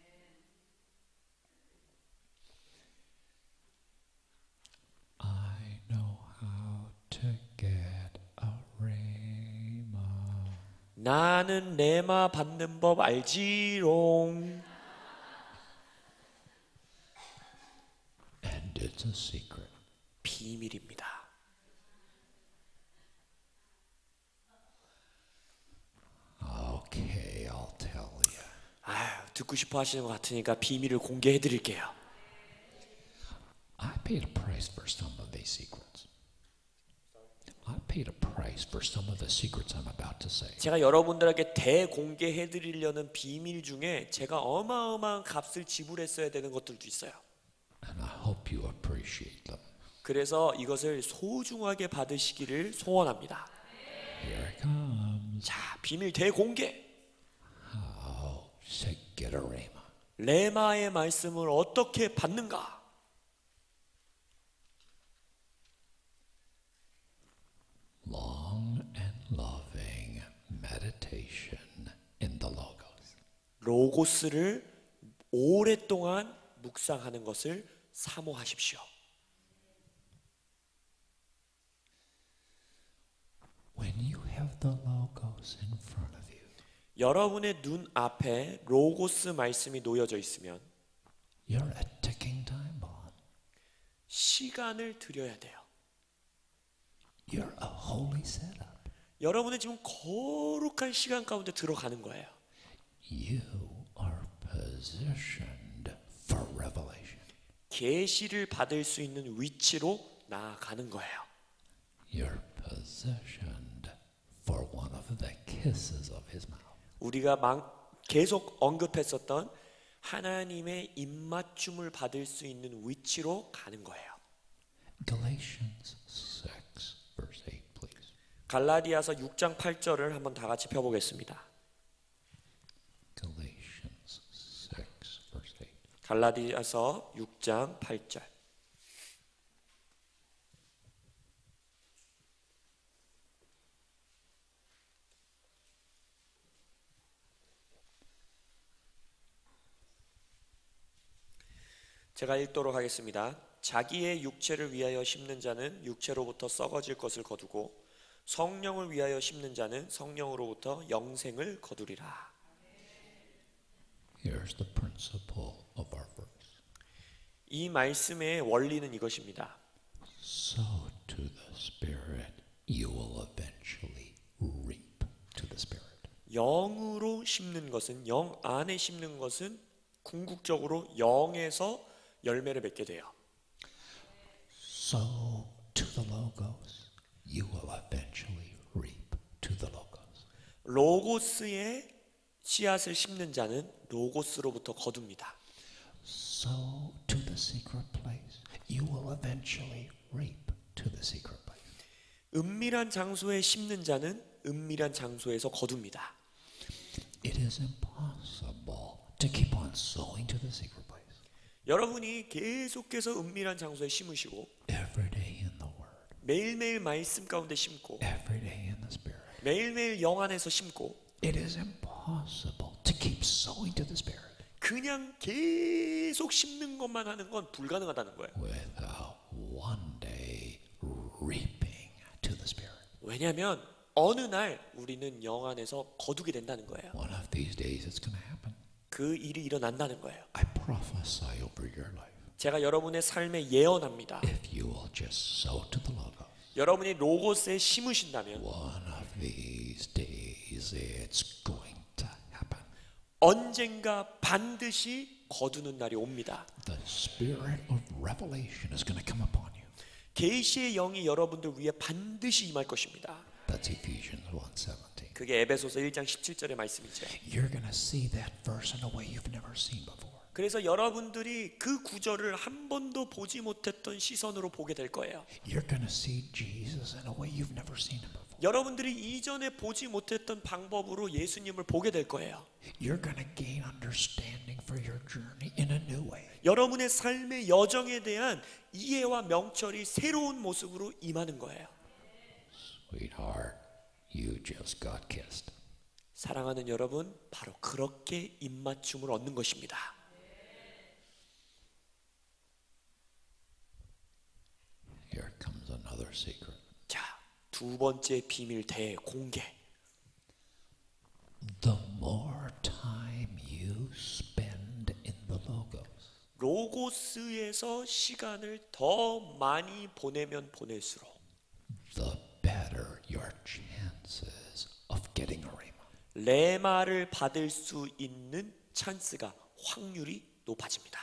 I know how to get a rhema. 나는 레마 받는 법 알지롱. And it's a secret. 비밀입니다. Okay, I'll tell you. 아유, 듣고 싶어 하시는 것 같으니까 비밀을 공개해 드릴게요. I paid a price for some of these secrets. I paid a price for some of the secrets I'm about to say. 제가 여러분들에게 대공개해 드리려는 비밀 중에 제가 어마어마한 값을 지불했어야 되는 것들도 있어요. And I hope you appreciate them. 그래서 이것을 소중하게 받으시기를 소원합니다. Here it comes. 자, 비밀 대공개. How to get a rhema. 레마의 말씀을 어떻게 받는가? Long and loving meditation in the logos. 로고스를 오랫동안 묵상하는 것을 사모하십시오. When you have the logos in front of you, 여러분의 눈 앞에 로고스 말씀이 놓여져 있으면 you're a ticking time bomb. 시간을 들여야 돼요. You're a holy setup. 여러분은 지금 거룩한 시간 가운데 들어가는 거예요. You are positioned for revelation. 계시를 받을 수 있는 위치로 나아가는 거예요. You're positioned for one of the kisses of his mouth. 우리가 계속 언급했었던 하나님의 입맞춤을 받을 수 있는 위치로 가는 거예요. Galatians 6, verse 8, please. 갈라디아서 6장 8절을 한번 다 같이 펴보겠습니다. Galatians 6, verse 8. 갈라디아서 6장 8절. 제가 읽도록 하겠습니다. 자기의 육체를 위하여 심는 자는 육체로부터 썩어질 것을 거두고 성령을 위하여 심는 자는 성령으로부터 영생을 거두리라. Here's the principle of our verse. 이 말씀의 원리는 이것입니다. Sow to the Spirit, you will eventually reap to the Spirit. 영으로 심는 것은, 영 안에 심는 것은 궁극적으로 영에서 열매를 맺게 돼요. Sow to the logos, you will eventually reap to the logos. 로고스의 씨앗을 심는 자는 로고스로부터 거둡니다. Sow to the secret place, you will eventually reap to the secret place. 은밀한 장소에 심는 자는 은밀한 장소에서 거둡니다. It is impossible to keep on sowing to the secret place. 여러분이 계속해서 은밀한 장소에 심으시고 Every day in the Word. 매일매일 말씀 가운데 심고 Every day in the Spirit. 매일매일 영 안에서 심고 It is impossible to keep sowing to the Spirit 그냥 계속 심는 것만 하는 건 불가능하다는 거예요. without one day reaping to the Spirit. 왜냐하면 어느 날 우리는 영 안에서 거두게 된다는 거예요. One of these days it's going to happen. 그 일이 일어난다는 거예요. I prophesy over your life. 제가 여러분의 삶에 예언합니다. If you will just sow to the Logos, 여러분이 로고스에 심으신다면 one of these days it's going to happen. 언젠가 반드시 거두는 날이 옵니다. The spirit of revelation is going to come upon you. 계시의 영이 여러분들 위에 반드시 임할 것입니다. That's Ephesians 1:17. 그게 에베소서 1장 17절의 말씀이죠. You're going to see that verse in a way you've never seen before. 그래서 여러분들이 그 구절을 한 번도 보지 못했던 시선으로 보게 될 거예요. You're going to see Jesus in a way you've never seen him before. 여러분들이 이전에 보지 못했던 방법으로 예수님을 보게 될 거예요. You're going to gain understanding for your journey in a new way. 여러분의 삶의 여정에 대한 이해와 명철이 새로운 모습으로 임하는 거예요. Sweetheart, you just got kissed. 사랑하는 여러분, 바로 그렇게 입맞춤을 얻는 것입니다. Here comes another secret. 자, 두 번째 비밀 대공개. The more time you spend in the Logos, 로고스에서 시간을 더 많이 보내면 보낼수록 the better your chances of getting a rhema. 레마를 받을 수 있는 찬스가 확률이 높아집니다.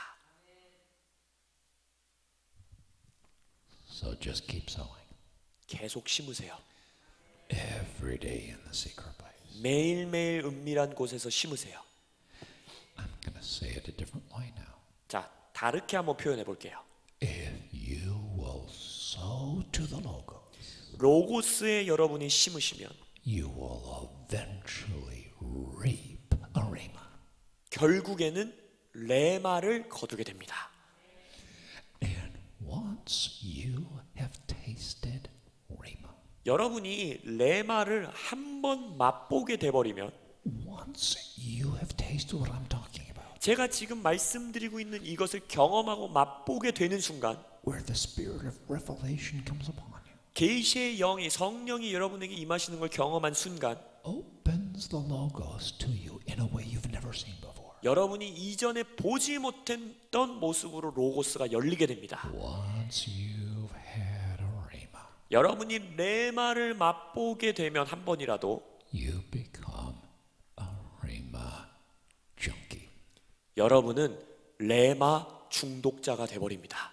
So just keep sowing. 계속 심으세요. Every day in the secret place. 매일매일 은밀한 곳에서 심으세요. I'm going to say it a different way now. 자, 다르게 한번 표현해 볼게요. If you will sow to the Logos, 로고스에 여러분이 심으시면 you will eventually reap a rhema. 결국에는 레마를 거두게 됩니다. And once you have tasted rhema, 여러분이 레마를 한번 맛보게 돼버리면 once you have tasted what I'm talking about, 제가 지금 말씀드리고 있는 이것을 경험하고 맛보게 되는 순간 where the spirit of revelation comes upon you, 계시의 영이 성령이 여러분에게 임하시는 걸 경험한 순간 opens the Logos to you in a way you've never seen before. 여러분이 이전에 보지 못했던 모습으로 로고스가 열리게 됩니다. Once you've had a rhema, 여러분이 레마를 맛보게 되면 한 번이라도 you become a rhema junkie. 여러분은 레마 중독자가 돼버립니다.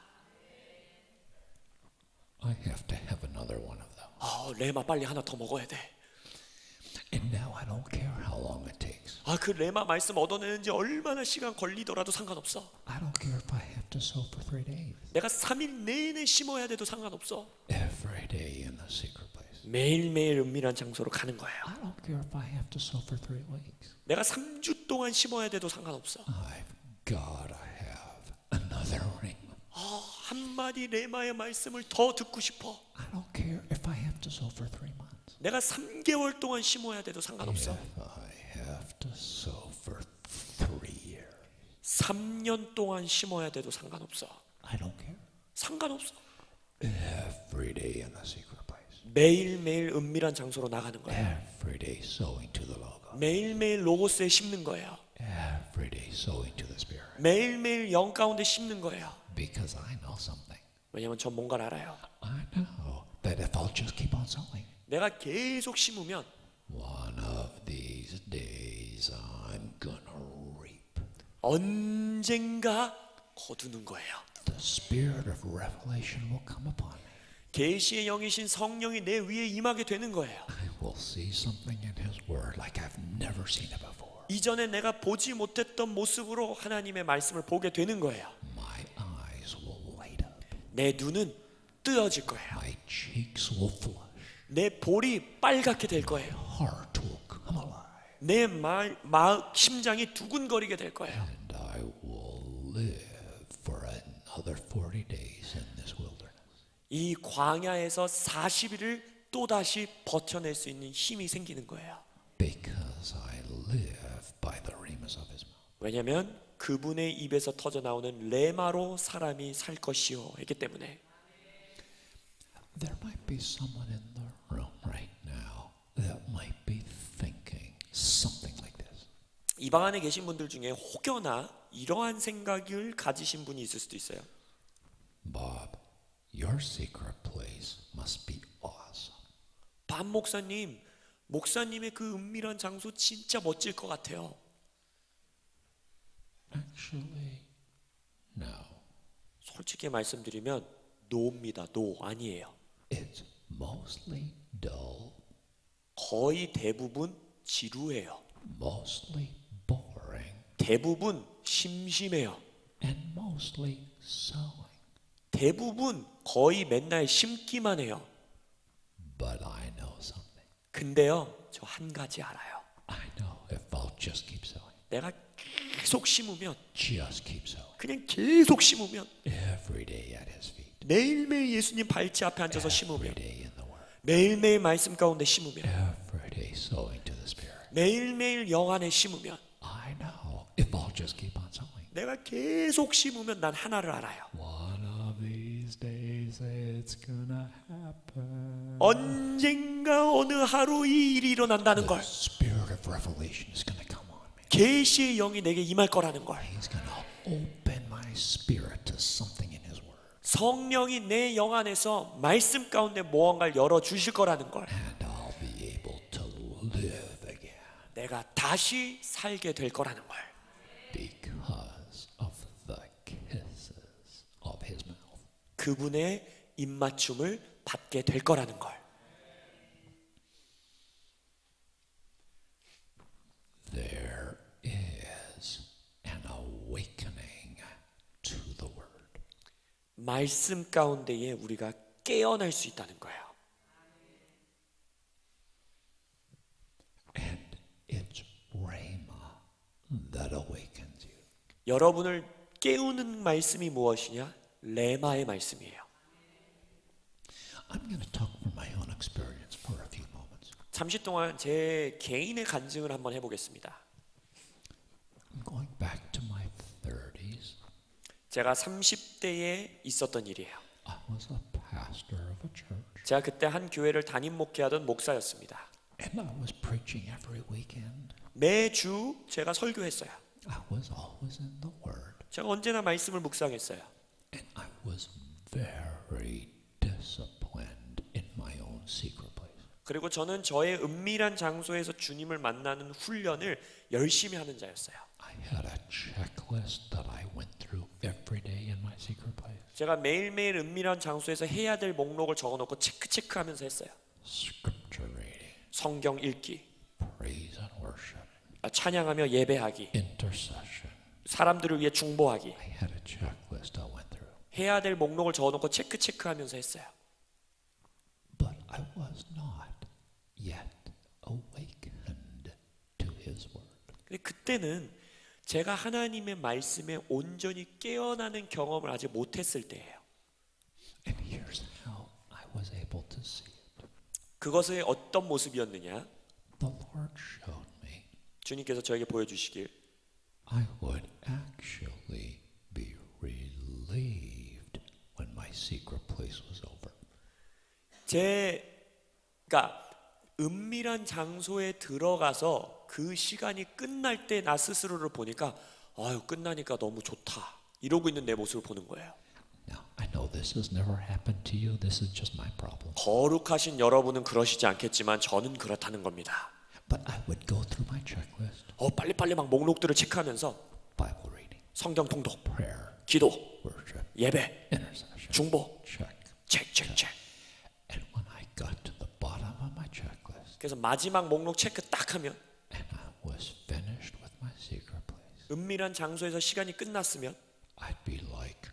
I have to have another one of them. 레마 빨리 하나 더 먹어야 돼. And now I don't care how long it takes. 그 레마 말씀 얻어내는지 얼마나 시간 걸리더라도 상관없어. I don't care if I have to sow for 3 days. 내가 3일 내내 심어야 돼도 상관없어. Every day in the secret place. 매일매일 은밀한 장소로 가는 거예요. I don't care if I have to sow for 3 weeks. 내가 3주 동안 심어야 돼도 상관없어. I've got to have another rhema. 한마디 레마의 말씀을 더 듣고 싶어. I don't care if I have to sow for 3 months. 내가 3개월 동안 심어야 돼도 상관없어. If I have to sow for 3 years. 3년 동안 심어야 돼도 상관없어. I don't care. 상관없어. Every day in the secret place. 매일매일 은밀한 장소로 나가는 거예요. Every day sowing to the Logos. 매일매일 로고스에 심는 거예요. Every day sowing to the Spirit. 매일매일 영 가운데 심는 거예요. Because I know something. 왜냐하면 전 뭔가를 알아요. I know that if I'll just keep on sowing, 내가 계속 심으면 one of these days I'm gonna reap. 언젠가 거두는 거예요. The spirit of revelation will come upon me. 계시의 영이신 성령이 내 위에 임하게 되는 거예요. I will see something in His Word like I've never seen it before. 이전에 내가 보지 못했던 모습으로 하나님의 말씀을 보게 되는 거예요. My eyes will light up. 내 눈은 뜨어질 거예요. My cheeks will flush. 내 볼이 빨갛게 될 거예요. Heart will come alive. 내 심장이 두근거리게 될 거예요. And I will live for another 40 days in this wilderness. 이 광야에서 40일을 또다시 버텨낼 수 있는 힘이 생기는 거예요. Because I live by the rhemas of his mouth. 왜냐하면 그분의 입에서 터져 나오는 레마로 사람이 살 것이요 했기 때문에. There might be someone in the room right now that might be thinking something like this. 이 방 안에 계신 분들 중에 혹여나 이러한 생각을 가지신 분이 있을 수도 있어요. Bob, your secret place must be awesome. 밥 목사님, 목사님의 그 은밀한 장소 진짜 멋질 것 같아요. Actually, no. 솔직히 말씀드리면 노입니다. 노 아니에요. It's mostly dull, 거의 대부분 지루해요. mostly boring, 대부분 심심해요. and mostly sewing. 대부분 거의 맨날 심기만 해요. But I know something. 근데요, 저 한 가지 알아요. I know if I'll just keep sewing, 내가 계속 심으면, just keep sewing, 그냥 계속 심으면, every day at his feet, 매일매일 예수님 발치 앞에 앉아서 every 심으면, day in the Word, 매일매일 말씀 가운데 심으면, every day sowing to the Spirit. 매일매일 영 안에 심으면, I know if I'll just keep on sowing. 내가 계속 심으면 난 하나를 알아요. One of these days it's gonna happen. 언젠가 어느 하루 이 일이 일어난다는 The 걸, Spirit of revelation is gonna come on me. 계시의 영이 내게 임할 거라는 걸, He's gonna open my spirit to something in His Word, 성령이 내 영 안에서 말씀 가운데 무언가를 열어 주실 거라는 걸, and I'll be able to live again 내가 다시 살게 될 거라는 걸. because of the kisses of His mouth. 그분의 입맞춤을 받게 될 거라는 걸. There is an awakening to the Word. 말씀 가운데에 우리가 깨어날 수 있다는 거예요. And it's Rhema that awakens you. 여러분을 깨우는 말씀이 무엇이냐? 레마의 말씀이에요. I'm going to talk from my own experience for a few moments. 잠시 동안 제 개인의 간증을 한번 해보겠습니다. I'm going back to my 30s. 제가 30대에 있었던 일이에요. I was a pastor of a church, 제가 그때 한 교회를 담임 목회하던 목사였습니다. and I was preaching every weekend. 매주 제가 설교했어요. I was always in the Word, 제가 언제나 말씀을 묵상했어요. and I was very disciplined in my own secret place. 그리고 저는 저의 은밀한 장소에서 주님을 만나는 훈련을 열심히 하는 자였어요. I had a checklist that I went through every day in my secret place. 제가 매일매일 은밀한 장소에서 해야 될 목록을 적어놓고 체크하면서 했어요. Scripture reading, 성경 읽기, praise and worship, 찬양하며 예배하기, intercession. 사람들을 위해 중보하기. I had a checklist I went through. 해야 될 목록을 적어놓고 체크하면서 했어요. But I was not yet awakened to His Word. 근데 그때는 제가 하나님의 말씀에 온전히 깨어나는 경험을 아직 못했을 때예요. And here's how I was able to see it. 그것의 어떤 모습이었느냐? The Lord showed me 주님께서 저에게 보여주시길 I would actually be relieved when my secret place was over. 제가 은밀한 장소에 들어가서 그 시간이 끝날 때 나 스스로를 보니까 아유 끝나니까 너무 좋다 이러고 있는 내 모습을 보는 거예요. Now, I know this has never happened to you. This is just my problem. 거룩하신 여러분은 그러시지 않겠지만 저는 그렇다는 겁니다. But I would go through my checklist. 빨리빨리 막 목록들을 체크하면서 Bible reading, 성경 통독, prayer, 기도, worship, 예배, intercession, 중보, check. 체크. And when I got to the bottom of my checklist 그래서 마지막 목록 체크 딱 하면 and I was finished with my secret place, 은밀한 장소에서 시간이 끝났으면 I'd be like,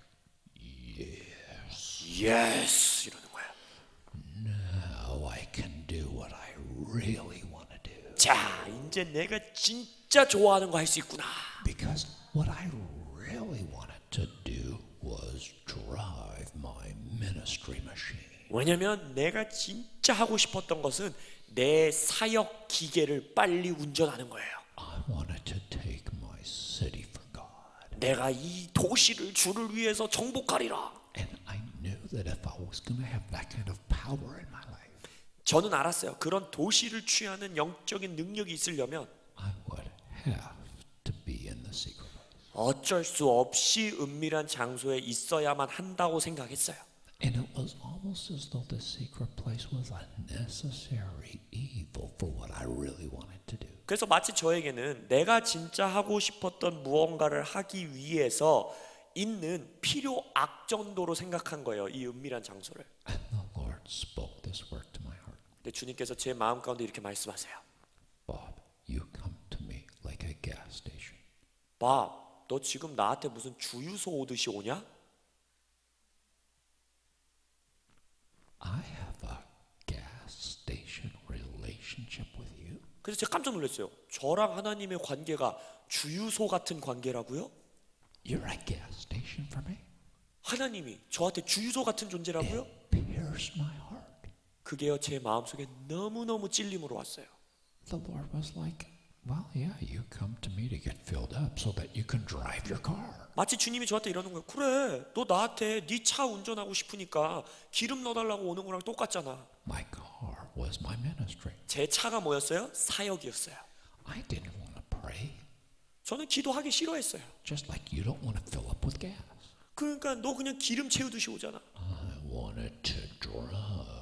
yes, 예스 이러는 거예요. now I can do what I really want to do. 자, 이제 내가 진짜 좋아하는 거 할 수 있구나. Because what I really wanted to do was drive my ministry machine. 왜냐면 내가 진짜 하고 싶었던 것은 내 사역 기계를 빨리 운전하는 거예요. I wanted to take my city for God. 내가 이 도시를 주를 위해서 정복하리라. And I knew that if I was going to have that kind of power in my life, 저는 알았어요. 그런 도시를 취하는 영적인 능력이 있으려면 I would have to be in the secret place. 어쩔 수 없이 은밀한 장소에 있어야만 한다고 생각했어요. And it was almost as though the secret place was a necessary evil for what I really wanted to do. 그래서 마치 저에게는 내가 진짜 하고 싶었던 무언가를 하기 위해서 있는 필요 악정도로 생각한 거예요. 이 은밀한 장소를. And the Lord spoke this word to my heart. 근데 주님께서 제 마음 가운데 이렇게 말씀하세요. Bob, you come to me like a gas station. 밥, 너 지금 나한테 무슨 주유소 오듯이 오냐? I have a gas station relationship with you. 그래서 제가 깜짝 놀랐어요. 저랑 하나님의 관계가 주유소 같은 관계라고요? You're a gas station for me? 하나님이 저한테 주유소 같은 존재라고요? It pierced my heart. 그게요 제 마음속에 너무너무 찔림으로 왔어요. The Lord was like, well, yeah, you come to me to get filled up so that you can drive your car. 마치 주님이 저한테 이러는 거예요. 그래, 너 나한테 네 차 운전하고 싶으니까 기름 넣어달라고 오는 거랑 똑같잖아. My car was my ministry. 제 차가 뭐였어요? 사역이었어요. I didn't want to pray, 저는 기도하기 싫어했어요. just like you don't want to fill up with gas. 그러니까 너 그냥 기름 채우듯이 오잖아. I wanted to drive.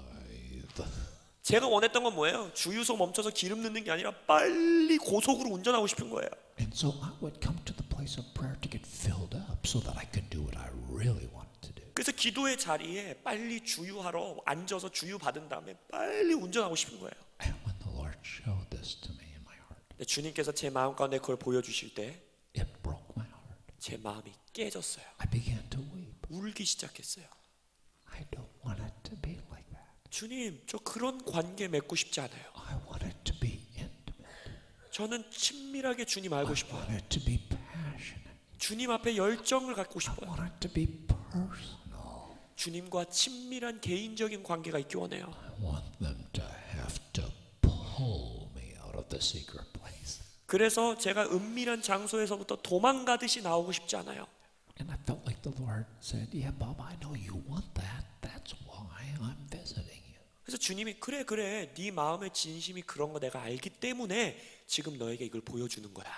제가 원했던 건 뭐예요? 주유소 멈춰서 기름 넣는 게 아니라 빨리 고속으로 운전하고 싶은 거예요. And so I would come to the place of prayer to get filled up so that I could do what I really wanted to do. 그래서 기도의 자리에 빨리 주유하러 앉아서 주유 받은 다음에 빨리 운전하고 싶은 거예요. And when the Lord showed this to me in my heart, 근데 주님께서 제 마음 가운데 그걸 보여주실 때 it broke my heart. 제 마음이 깨졌어요. I began to weep. 울기 시작했어요. I don't want it to be like that. 주님, 저 그런 관계 맺고 싶지 않아요. I want it to be intimate. 저는 친밀하게 주님 알고 I 싶어요. want it to be passionate. 주님 앞에 열정을 갖고 I 싶어요. want it to be personal. 주님과 친밀한 개인적인 관계가 있기 원해요. I want them to have to pull me out of the secret place. 그래서 제가 은밀한 장소에서부터 도망가듯이 나오고 싶지 않아요. And I felt like the Lord said, yeah, Bob, I know you want that. That's why I'm visiting you. 그래서 주님이 그래 네 마음의 진심이 그런 거 내가 알기 때문에 지금 너에게 이걸 보여주는 거야.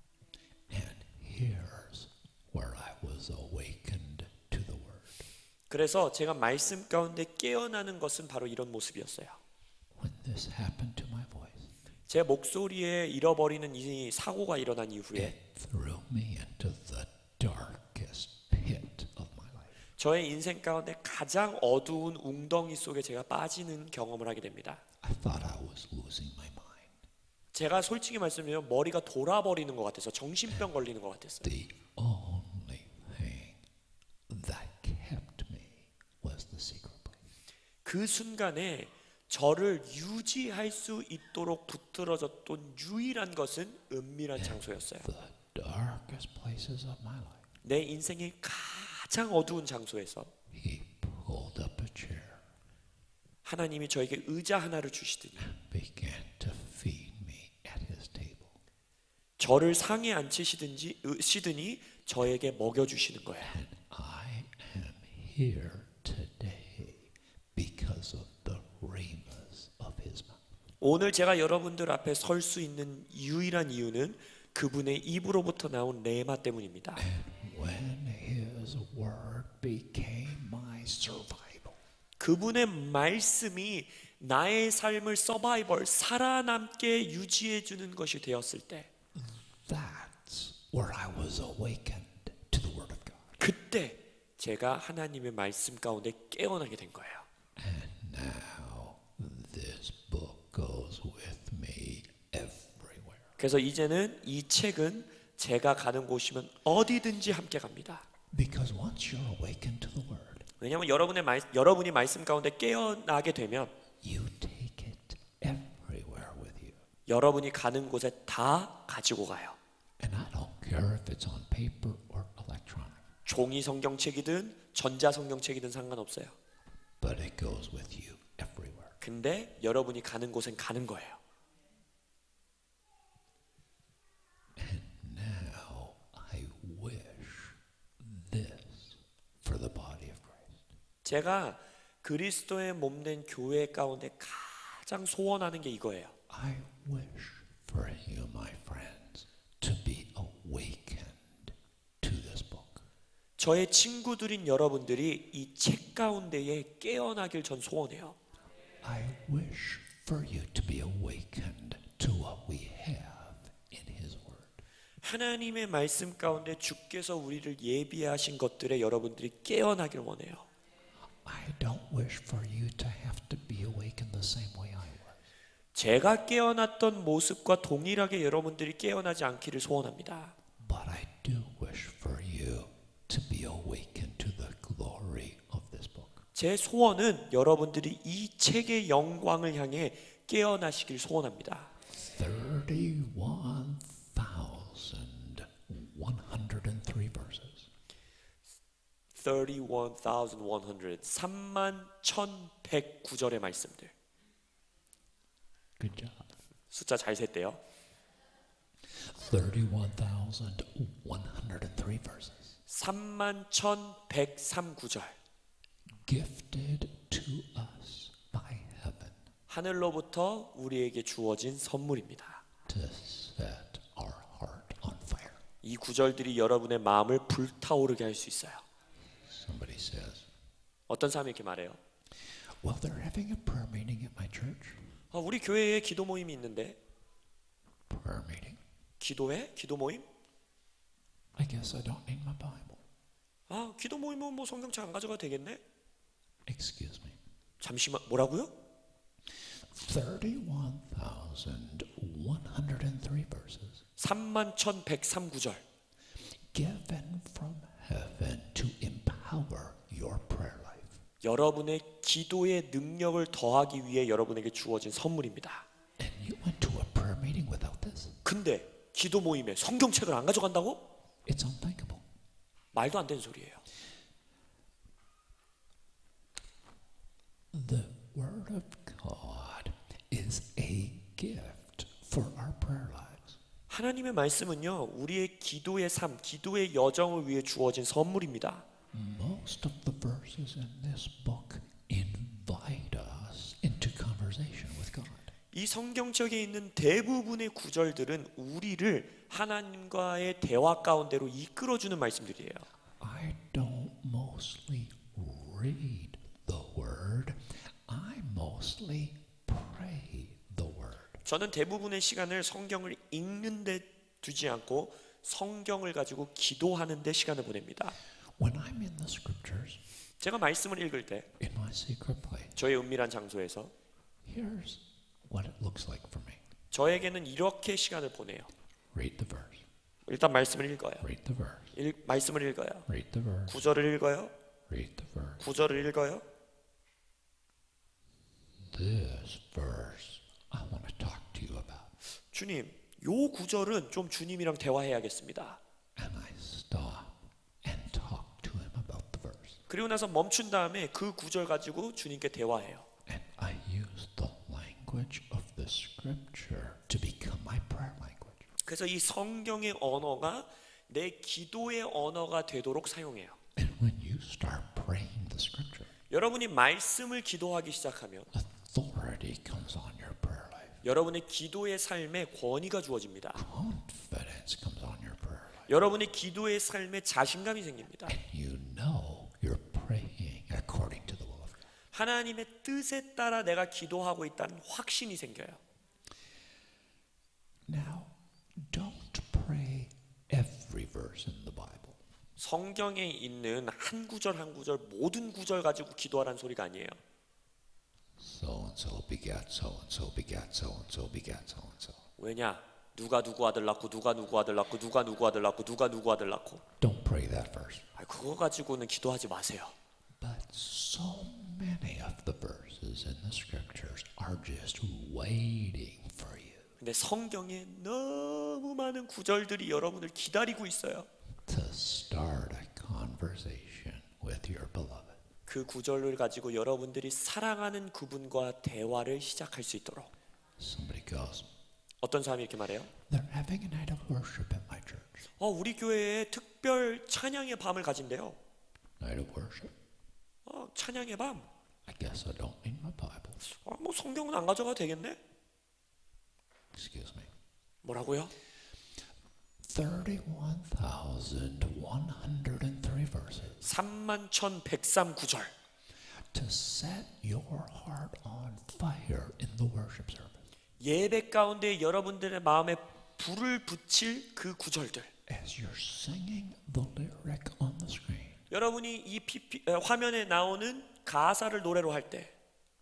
And here's where I was awakened to the Word. 그래서 제가 말씀 가운데 깨어나는 것은 바로 이런 모습이었어요. When this happened to my voice, 제 목소리에 잃어버리는 이 사고가 일어난 이후에 it threw me into the darkest pit of my life. 저의 인생 가운데 가장 어두운 웅덩이 속에 제가 빠지는 경험을 하게 됩니다. I thought I was losing my mind. 제가 솔직히 말씀드리면 머리가 돌아버리는 것 같아서 정신병 걸리는 것 같았어요. The only thing that kept me was the secret place. 그 순간에 저를 유지할 수 있도록 붙들어졌던 유일한 것은 은밀한 장소였어요. The darkest places of my life. 내 인생의 가장 어두운 장소에서 He pulled up a chair 하나님이 저에게 의자 하나를 주시더니 and began to feed me at his table. 저를 상에 앉히시더니 저에게 먹여주시는 거예요. And I am here today because of the rhemas of his mouth. 오늘 제가 여러분들 앞에 설 수 있는 유일한 이유는 그분의 입으로부터 나온 레마 때문입니다. When his word became my survival, 그분의 말씀이 나의 삶을 서바이벌, 살아남게 유지해 주는 것이 되었을 때 that's where I was awakened to the word of God. 그때 제가 하나님의 말씀 가운데 깨어나게 된 거예요. And now this book goes with me everywhere. 그래서 이제는 이 책은 제가 가는 곳이면 어디든지 함께 갑니다. Because once you're awakened to the word, 왜냐하면 여러분이 말씀 가운데 깨어나게 되면 you take it everywhere with you. 여러분이 가는 곳에 다 가지고 가요. And I don't care if it's on paper or electronic. 종이 성경책이든 전자 성경책이든 상관없어요. But it goes with you everywhere. 근데 여러분이 가는 곳엔 가는 거예요. And now I wish this for the body of Christ. 제가 그리스도의 몸된 교회 가운데 가장 소원하는 게 이거예요. I wish for you, my friends, to be awakened to this book. 저의 친구들인 여러분들이 이 책 가운데에 깨어나길 전 소원해요. I wish for you to be awakened to what we have in His Word. 하나님의 말씀 가운데 주께서 우리를 예비하신 것들에 여러분들이 깨어나길 원해요. I don't wish for you to have to be awakened the same way I was. 제가 깨어났던 모습과 동일하게 여러분들이 깨어나지 않기를 소원합니다. But I do wish for you to be awakened to the glory of this book. 제 소원은 여러분들이 이 책의 영광을 향해 깨어나시길 소원합니다. 31,103 verses. 31,100 31,100 말씀들. Good job. 숫자 잘 셌대요. 31,103 verses. 31,103 Gifted to us by heaven 하늘로부터 우리에게 주어진 선물입니다. to set our heart on fire. 이 구절들이 여러분의 마음을 불타오르게 할 수 있어요. Somebody says, 어떤 사람이 이렇게 말해요. well, they're having a prayer meeting at my church. 우리 교회에 기도 모임이 있는데. Prayer meeting? 기도회? 기도 모임? I guess I don't need my Bible. 기도 모임은 뭐 성경책 안 가져가도 되겠네? Excuse me. 잠시만, 뭐라고요? 31,103 verses 31,103 given from heaven to empower your prayer life. 여러분의 기도의 능력을 더하기 위해 여러분에게 주어진 선물입니다. And you went to a prayer meeting without this? 근데 기도 모임에 성경책을 안 가져간다고? It's unthinkable. 말도 안 되는 소리예요. The Word of God is a gift for our prayer lives. 하나님의 말씀은요, 우리의 기도의 삶, 기도의 여정을 위해 주어진 선물입니다. Most of the verses in this book invite us into conversation with God. 이 성경책에 있는 대부분의 구절들은 우리를 하나님과의 대화 가운데로 이끌어주는 말씀들이에요. I don't mostly read the Word. I mostly pray the Word. 저는 대부분의 시간을 성경을 읽는 데 두지 않고 성경을 가지고 기도하는 데 시간을 보냅니다. When I'm in the Scriptures, 제가 말씀을 읽을 때 in my secret place, 저의 은밀한 장소에서 here's what it looks like for me. 저에게는 이렇게 시간을 보내요. Read the verse. 일단 말씀을 읽어요. Read the verse. 말씀을 읽어요. Read the verse. 구절을 읽어요. Read the verse. 구절을 읽어요. This verse I want to talk to you about. 주님, 요 구절은 좀 주님이랑 대화해야겠습니다. And I stop and talk to him about the verse. 그리고 나서 멈춘 다음에 그 구절 가지고 주님께 대화해요. And I use the language of the Scripture to become my prayer language. 그래서 이 성경의 언어가 내 기도의 언어가 되도록 사용해요. And when you start praying the Scripture, 여러분이 말씀을 기도하기 시작하면 authority comes on your prayer life. 여러분의 기도의 삶에 권위가 주어집니다. Confidence comes on your prayer life. 여러분의 기도의 삶에 자신감이 생깁니다. And you know you're praying according to the will of God. 하나님의 뜻에 따라 내가 기도하고 있다는 확신이 생겨요. Now, don't pray every verse in the Bible. 성경에 있는 한 구절 한 구절 모든 구절 가지고 기도하라는 소리가 아니에요. So and so begat so and so begat so and so begat so and so. 왜냐? 누가 누구 아들 낳고 누가 누구 아들 낳고 누가 누구 아들 낳고 누가 누구 아들 낳고. Don't pray that verse. 그거 가지고는 기도하지 마세요. But so many of the verses in the Scriptures are just waiting for you. 근데 성경에 너무 많은 구절들이 여러분을 기다리고 있어요. to start a conversation with your beloved. 그 구절을 가지고 여러분들이 사랑하는 그분과 대화를 시작할 수 있도록. Somebody goes, 어떤 사람이 이렇게 말해요? they're having a night of worship at my church. 우리 교회에 특별 찬양의 밤을 가진대요. Night of worship? 찬양의 밤. I guess I don't need my Bible. 뭐 성경은 안 가져가도 되겠네? Excuse me. 뭐라고요? 31,103 verses 31,103구절. to set your heart on fire in the worship service. 예배 가운데 여러분들의 마음에 불을 붙일 그 구절들. As you're singing the lyric on the screen, 여러분이 이 화면에 나오는 가사를 노래로 할 때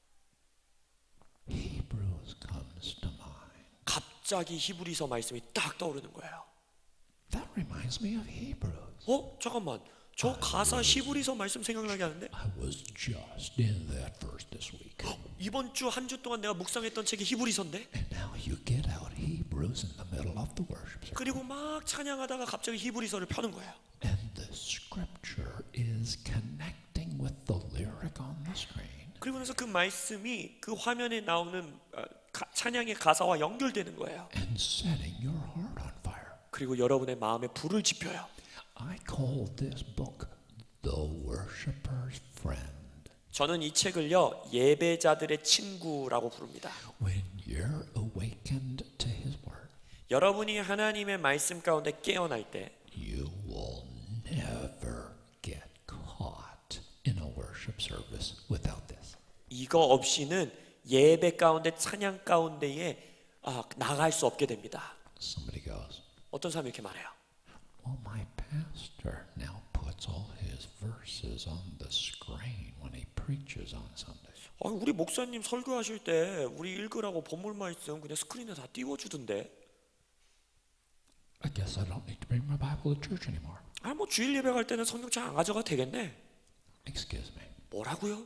Hebrews comes to mind. 갑자기 히브리서 말씀이 딱 떠오르는 거예요. That reminds me of Hebrews. 잠깐만. 저 가사 히브리서 말씀 생각나게 하는데 I was just in that verse this week. 이번 주 한 주 동안 내가 묵상했던 책이 히브리서인데 And now you get out Hebrews in the middle of the worship service. 그리고 막 찬양하다가 갑자기 히브리서를 펴는 거예요. And the scripture is connecting with the lyric on the screen. 그리고 나서 그 말씀이 그 화면에 나오는 찬양의 가사와 연결되는 거예요. And setting your heart on fire. 그리고 여러분의 마음에 불을 지펴요. I call this book The Worshipper's Friend. 저는 이 책을요 예배자들의 친구라고 부릅니다. When you're awakened to His Word, 여러분이 하나님의 말씀 가운데 깨어날 때 you will never get caught in a worship service without this. 이거 없이는 예배 가운데 찬양 가운데에 나갈 수 없게 됩니다. Somebody goes, 어떤 사람이 이렇게 말해요. well, my pastor now puts all his verses on the screen when he preaches on Sunday. 우리 목사님 설교하실 때 우리 읽으라고 본문 말씀 그냥 스크린에 다 띄워주던데. I guess I don't need to bring my Bible to church anymore. 뭐 주일 예배 갈 때는 성경책 안 가져가도 되겠네. Excuse me. 뭐라고요?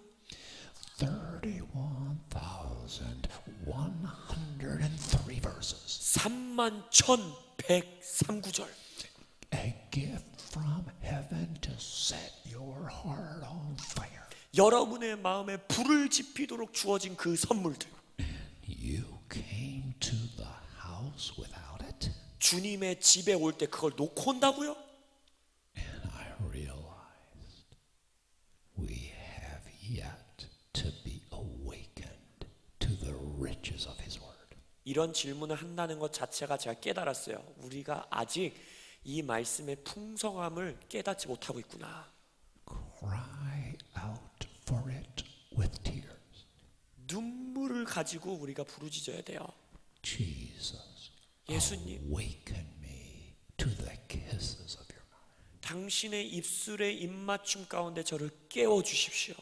31,103 verses. 31,103구절. A gift from heaven to set your heart on fire. 여러분의 마음에 불을 지피도록 주어진 그 선물들. You came to the house without it. 주님의 집에 올 때 그걸 놓고 온다고요? And I realized we have yet to be awakened to the riches of His Word. 이런 질문을 한다는 것 자체가 제가 깨달았어요. 우리가 아직 이 말씀의 풍성함을 깨닫지 못하고 있구나. Cry out for it with tears. 눈물을 가지고 우리가 부르짖어야 돼요. Jesus, 예수님, awaken me to the kisses of your mouth. 당신의 입술의 입맞춤 가운데 저를 깨워 주십시오.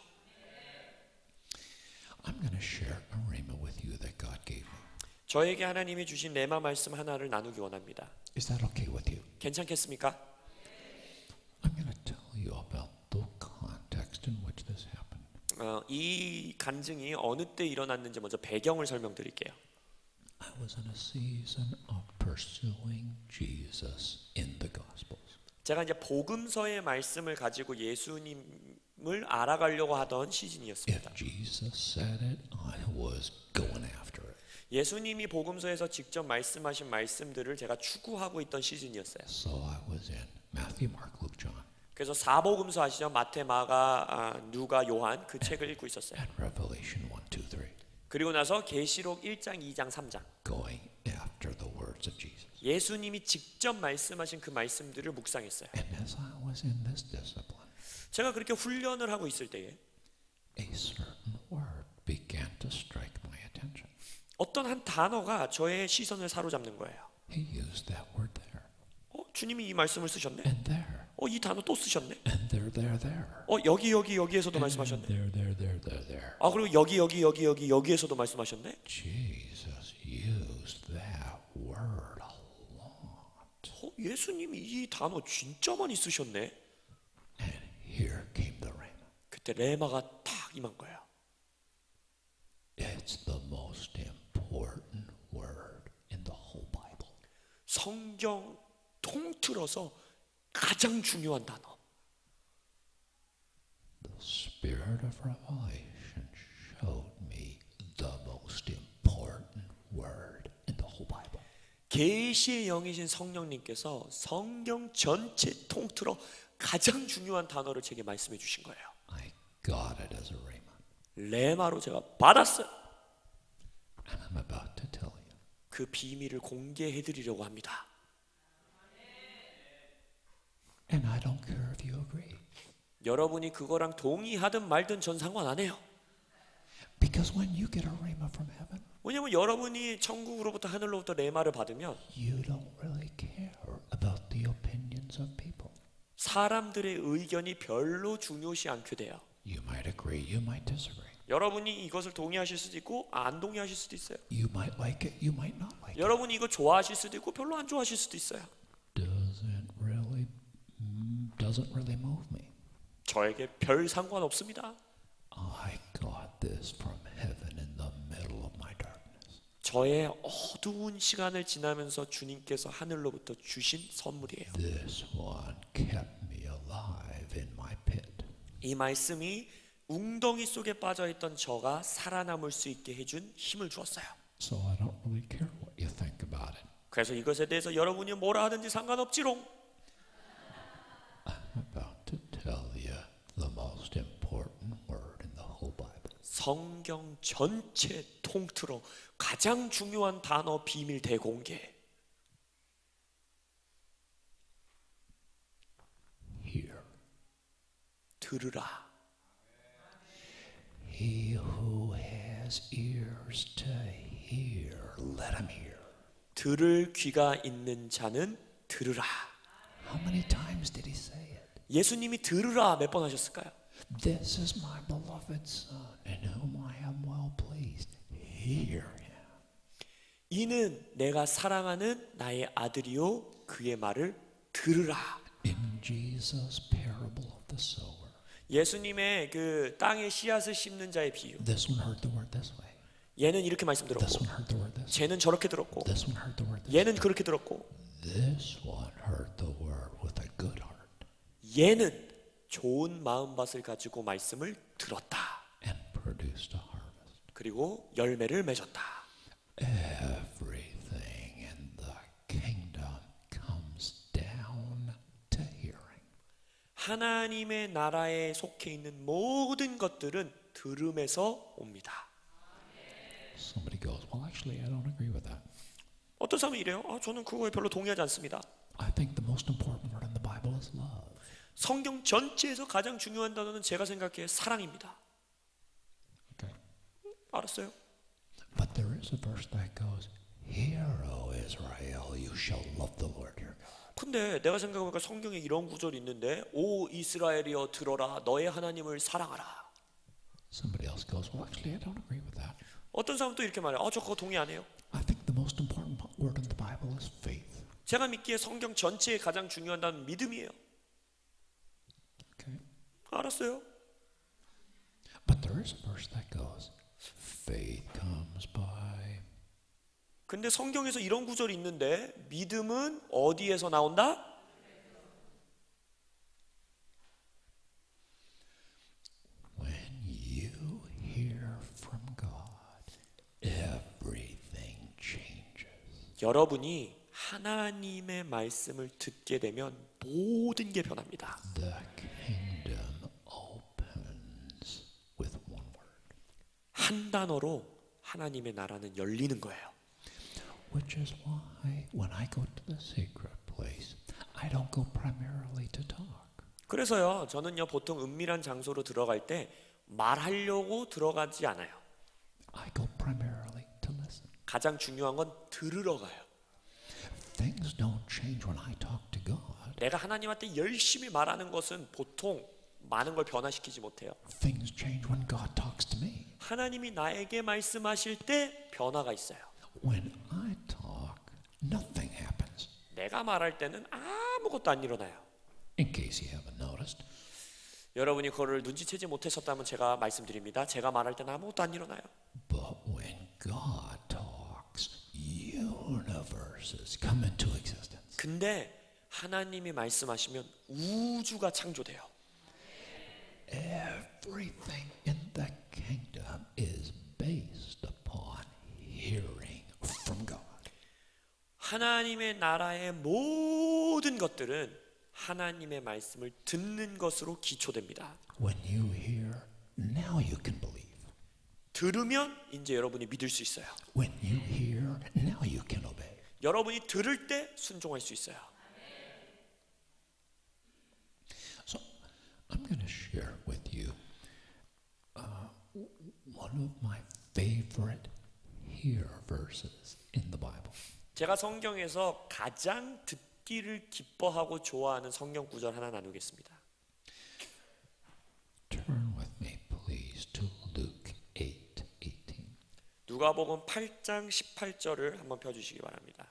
I'm going to share a rhema with you that God gave me. 저에게 하나님이 주신 레마 말씀 하나를 나누기 원합니다. Is that okay with you? 괜찮겠습니까? I'm going to tell you about the context in which this happened. 이 간증이 어느 때 일어났는지 먼저 배경을 설명드릴게요. I was in a season of pursuing Jesus in the Gospels. 제가 이제 복음서의 말씀을 가지고 예수님을 알아가려고 하던 시즌이었습니다. If Jesus said it, I was going after it. 예수님이 복음서에서 직접 말씀하신 말씀들을 제가 추구하고 있던 시즌이었어요. So I was in Matthew, Mark, Luke, John, 그래서 사복음서 아시죠? 마태, 마가, 누가, 요한 그 책을 읽고 있었어요. and Revelation 1, 2, 3. 그리고 나서 계시록 1장, 2장, 3장 Going after the words of Jesus. 예수님이 직접 말씀하신 그 말씀들을 묵상했어요. And as I was in this discipline, 제가 그렇게 훈련을 하고 있을 때에 a certain word began to strike my attention. 어떤 한 단어가 저의 시선을 사로잡는 거예요. He used that word there, 주님이 이 말씀을 쓰셨네. and there, 이 단어 또 쓰셨네. and there. 여기에서도 말씀하셨네. There. 그리고 여기에서도 말씀하셨네. Jesus used that word a lot. 예수님이 이 단어 진짜 많이 쓰셨네. And here came the rhema. 그때 레마가 딱 임한 거예요. It's the most important word in the 성경 통틀어서 가장 중요한 단어. The Spirit of revelation showed me the most important word in the whole Bible. 계시의 영이신 성령님께서 성경 전체 통틀어 가장 중요한 단어를 제게 말씀해 주신 거예요. I got it as a rhema. 레마로 제가 받았어요. And I'm about to tell you. 그 비밀을 공개해 드리려고 합니다. And I don't care if you agree. 여러분이 그거랑 동의하든 말든 전 상관 안 해요. Because when you get a rhema from heaven, 왜냐면 여러분이 천국으로부터 하늘로부터 레마를 받으면 you don't really care about the opinions of people. 사람들의 의견이 별로 중요시 않게 돼요. You might agree, you might disagree. 여러분이 이것을 동의하실 수도 있고 안 동의하실 수도 있어요. You might like it, you might not like it. 여러분이 이거 좋아하실 수도 있고 별로 안 좋아하실 수도 있어요. Doesn't really move me. 저에게 별 상관없습니다. I got this from heaven in the middle of my darkness. 저의 어두운 시간을 지나면서 주님께서 하늘로부터 주신 선물이에요. This one kept me alive in my pit. 이 말씀이 웅덩이 속에 빠져있던 저가 살아남을 수 있게 해준 힘을 주었어요. So I don't really care what you think about it. 그래서 이것에 대해서 여러분이 뭐라 하든지 상관없지롱. I'm about to tell you the most important word in the whole Bible. 성경 전체 통틀어 가장 중요한 단어 비밀 대공개. Hear. 들으라. He who has ears to hear, let him hear. 들을 귀가 있는 자는 들으라. How many times did he say it? 예수님이 들으라 몇 번 하셨을까요? This is my beloved son, in whom I am well pleased. Hear him. 이는 내가 사랑하는 나의 아들이요 그의 말을 들으라. In Jesus' parable of the sower, 예수님의 그 땅에 씨앗을 심는 자의 비유. this one heard the word this way. 얘는 이렇게 말씀 This 들었고, one heard the word this way. 쟤는 저렇게 들었고, This one heard the word this way. 얘는 그렇게 들었고, This one heard the word with a good heart 얘는 좋은 마음밭을 가지고 말씀을 들었다. and produced a harvest. 그리고 열매를 맺었다. Everything in the kingdom comes down to hearing. 하나님의 나라에 속해 있는 모든 것들은 들음에서 옵니다. Somebody goes, well, actually, I don't agree with that. 어떤 사람이 이래요. 저는 그거에 별로 동의하지 않습니다. I think the most important word in the Bible is love. 성경 전체에서 가장 중요한 단어는 제가 생각해 사랑입니다. Okay. 알았어요. But there is a verse that goes, Hear, O Israel, you shall love the Lord your God. 근데 내가 생각해보니까 성경에 이런 구절이 있는데 오 이스라엘이여 들어라 너의 하나님을 사랑하라. Somebody else goes, well, actually, I don't agree with that. 어떤 사람은 또 이렇게 말해요. 저 그거 동의 안 해요. I think the most important word in the Bible is faith. 제가 믿기에 성경 전체에 가장 중요한 단어는 믿음이에요. Okay. 알았어요. But there is a verse that goes, faith comes by. 근데 성경에서 이런 구절이 있는데 믿음은 어디에서 나온다? When you hear from God, everything changes. 여러분이 하나님의 말씀을 듣게 되면 모든 게 변합니다. The kingdom opens with one word. 한 단어로 하나님의 나라는 열리는 거예요. Which is why when I go to the secret place, I don't go primarily to talk. 그래서요, 저는요 보통 은밀한 장소로 들어갈 때 말하려고 들어가지 않아요. I go primarily to listen. 가장 중요한 건 들으러 가요. Things don't change when I talk to God. 내가 하나님한테 열심히 말하는 것은 보통 많은 걸 변화시키지 못해요. Things change when God talks to me. 하나님이 나에게 말씀하실 때 변화가 있어요. When I talk, nothing happens. 내가 말할 때는 아무것도 안 일어나요. In case you haven't noticed. 여러분이 그거를 눈치채지 못하셨다면 제가 말씀드립니다. 제가 말할 때는 아무것도 안 일어나요. But when God talks, universe universes come into existence. 근데 하나님이 말씀하시면 우주가 창조돼요. Everything in the kingdom is based upon hearing from God. 하나님의 나라의 모든 것들은 하나님의 말씀을 듣는 것으로 기초됩니다. When you hear, now you can believe. 들으면 이제 여러분이 믿을 수 있어요. When you hear, now you can obey. 여러분이 들을 때 순종할 수 있어요. So I'm going to share with you one of my favorite hear verses in the Bible. 제가 성경에서 가장 듣기를 기뻐하고 좋아하는 성경 구절 하나 나누겠습니다. Turn with me, please, to Luke 8:18. 누가복음 8장 18절을 한번 펴주시기 바랍니다.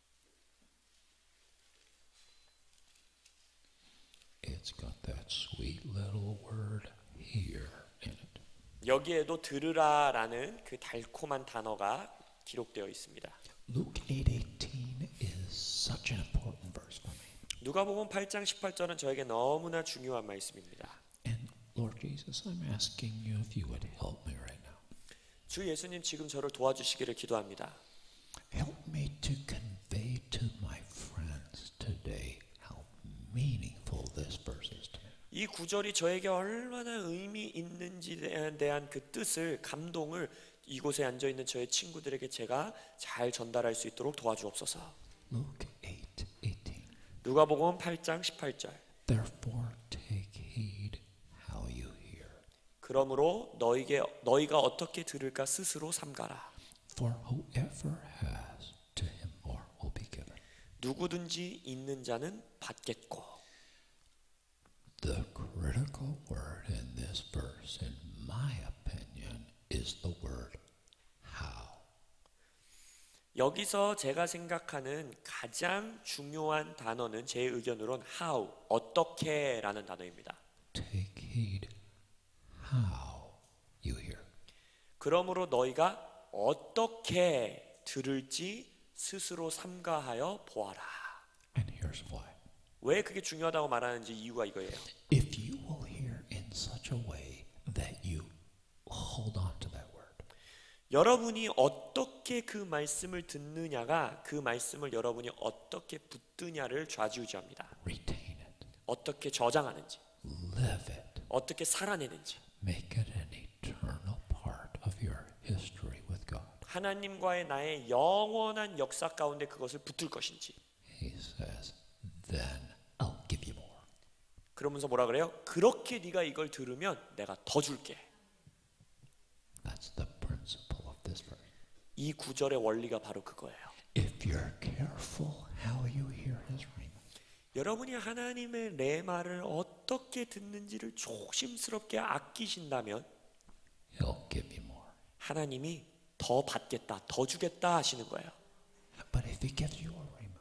It's got that sweet little word hear in it. 여기에도 들으라라는 그 달콤한 단어가 기록되어 있습니다. Luke 8:18 is such an important verse for me. 누가복음 8장 18절은 저에게 너무나 중요한 말씀입니다. And Lord Jesus, I'm asking you if you would help me right now. 주 예수님 지금 저를 도와주시기를 기도합니다. Help me to convey to my friends today how meaningful this verse is to me. 이 구절이 저에게 얼마나 의미 있는지에 대한 그 뜻을, 감동을 이곳에 앉아 있는 저의 친구들에게 제가 잘 전달할 수 있도록 도와주옵소서. Luke 8:18. 누가복음 8장 18절. Therefore take heed how you hear. 그러므로 너희가 어떻게 들을까 스스로 삼가라. For whoever has, to him more will be given. 누구든지 있는 자는 받겠고. The critical word in this verse, in my opinion, is the word how. 여기서 제가 생각하는 가장 중요한 단어는 제 의견으로는 how, 어떻게라는 단어입니다. Take heed how you hear. 그러므로 너희가 어떻게 들을지 스스로 삼가하여 보아라. And here's why. 왜 그게 중요하다고 말하는지 이유가 이거예요. If you will hear in such a way that you hold on to that word. 여러분이 어떻게 그 말씀을 듣느냐가 그 말씀을 여러분이 어떻게 붙드냐를 좌지우지합니다. Retain it. 어떻게 저장하는지, Live it. 어떻게 살아내는지. Make it an eternal part of your history with God. 하나님과의 나의 영원한 역사 가운데 그것을 붙들 것인지. He says, then I'll give you more. 그러면서 뭐라 그래요? 그렇게 네가 이걸 들으면 내가 더 줄게. That's the principle of this verse. 이 구절의 원리가 바로 그거예요. If you're careful how you hear his rhema, 여러분이 하나님의 레마를 어떻게 듣는지를 조심스럽게 아끼신다면 he'll give you more. 하나님이 더 받겠다, 더 주겠다 하시는 거예요. But if he gives you a rhema,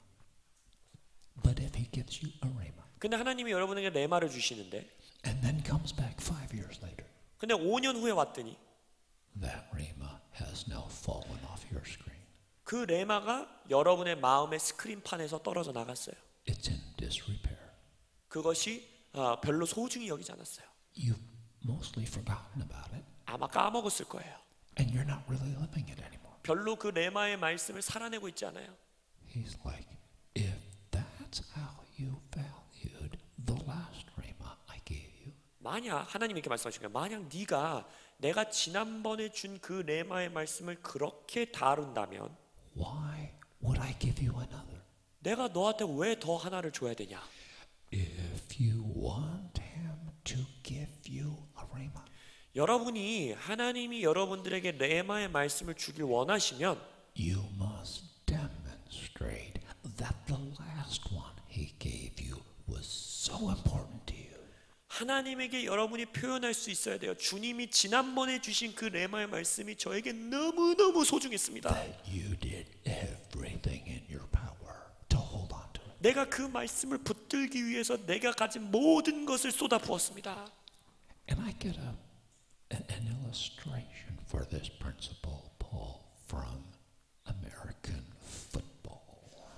but if he gives you a rhema, 근데 하나님이 여러분에게 레마를 주시는데 and then comes back 5 years later, 근데 5년 후에 왔더니 that rhema has now fallen off your screen. 그 레마가 여러분의 마음의 스크린판에서 떨어져 나갔어요. It's in disrepair. 그것이 별로 소중히 여기지 않았어요. You've mostly forgotten about it, 아마 까먹었을 거예요. and you're not really living it anymore. 별로 그 레마의 말씀을 살아내고 있지 않아요. He's like, if that's how you valued the last rhema I gave you, 만약 하나님이 이렇게 말씀하신 거예요. 만약 네가 내가 지난번에 준 그 레마의 말씀을 그렇게 다룬다면 why would I give you another? 내가 너한테 왜 더 하나를 줘야 되냐? If you want him to give you a rhema, 여러분이 하나님이 여러분들에게 레마의 말씀을 주길 원하시면 you must demonstrate that the last one he gave you was so important to you. 하나님에게 여러분이 표현할 수 있어야 돼요. 주님이 지난번에 주신 그 레마의 말씀이 저에게 너무너무 소중했습니다. That you did everything in your power to hold on to it. 내가 그 말씀을 붙들기 위해서 내가 가진 모든 것을 쏟아부었습니다. And I get an illustration for this principle, Paul, from American football.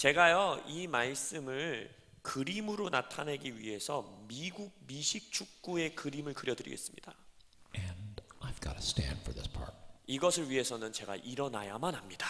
제가요 이 말씀을 그림으로 나타내기 위해서 미국 미식 축구의 그림을 그려드리겠습니다. And I've got to stand for this part. 이것을 위해서는 제가 일어나야만 합니다.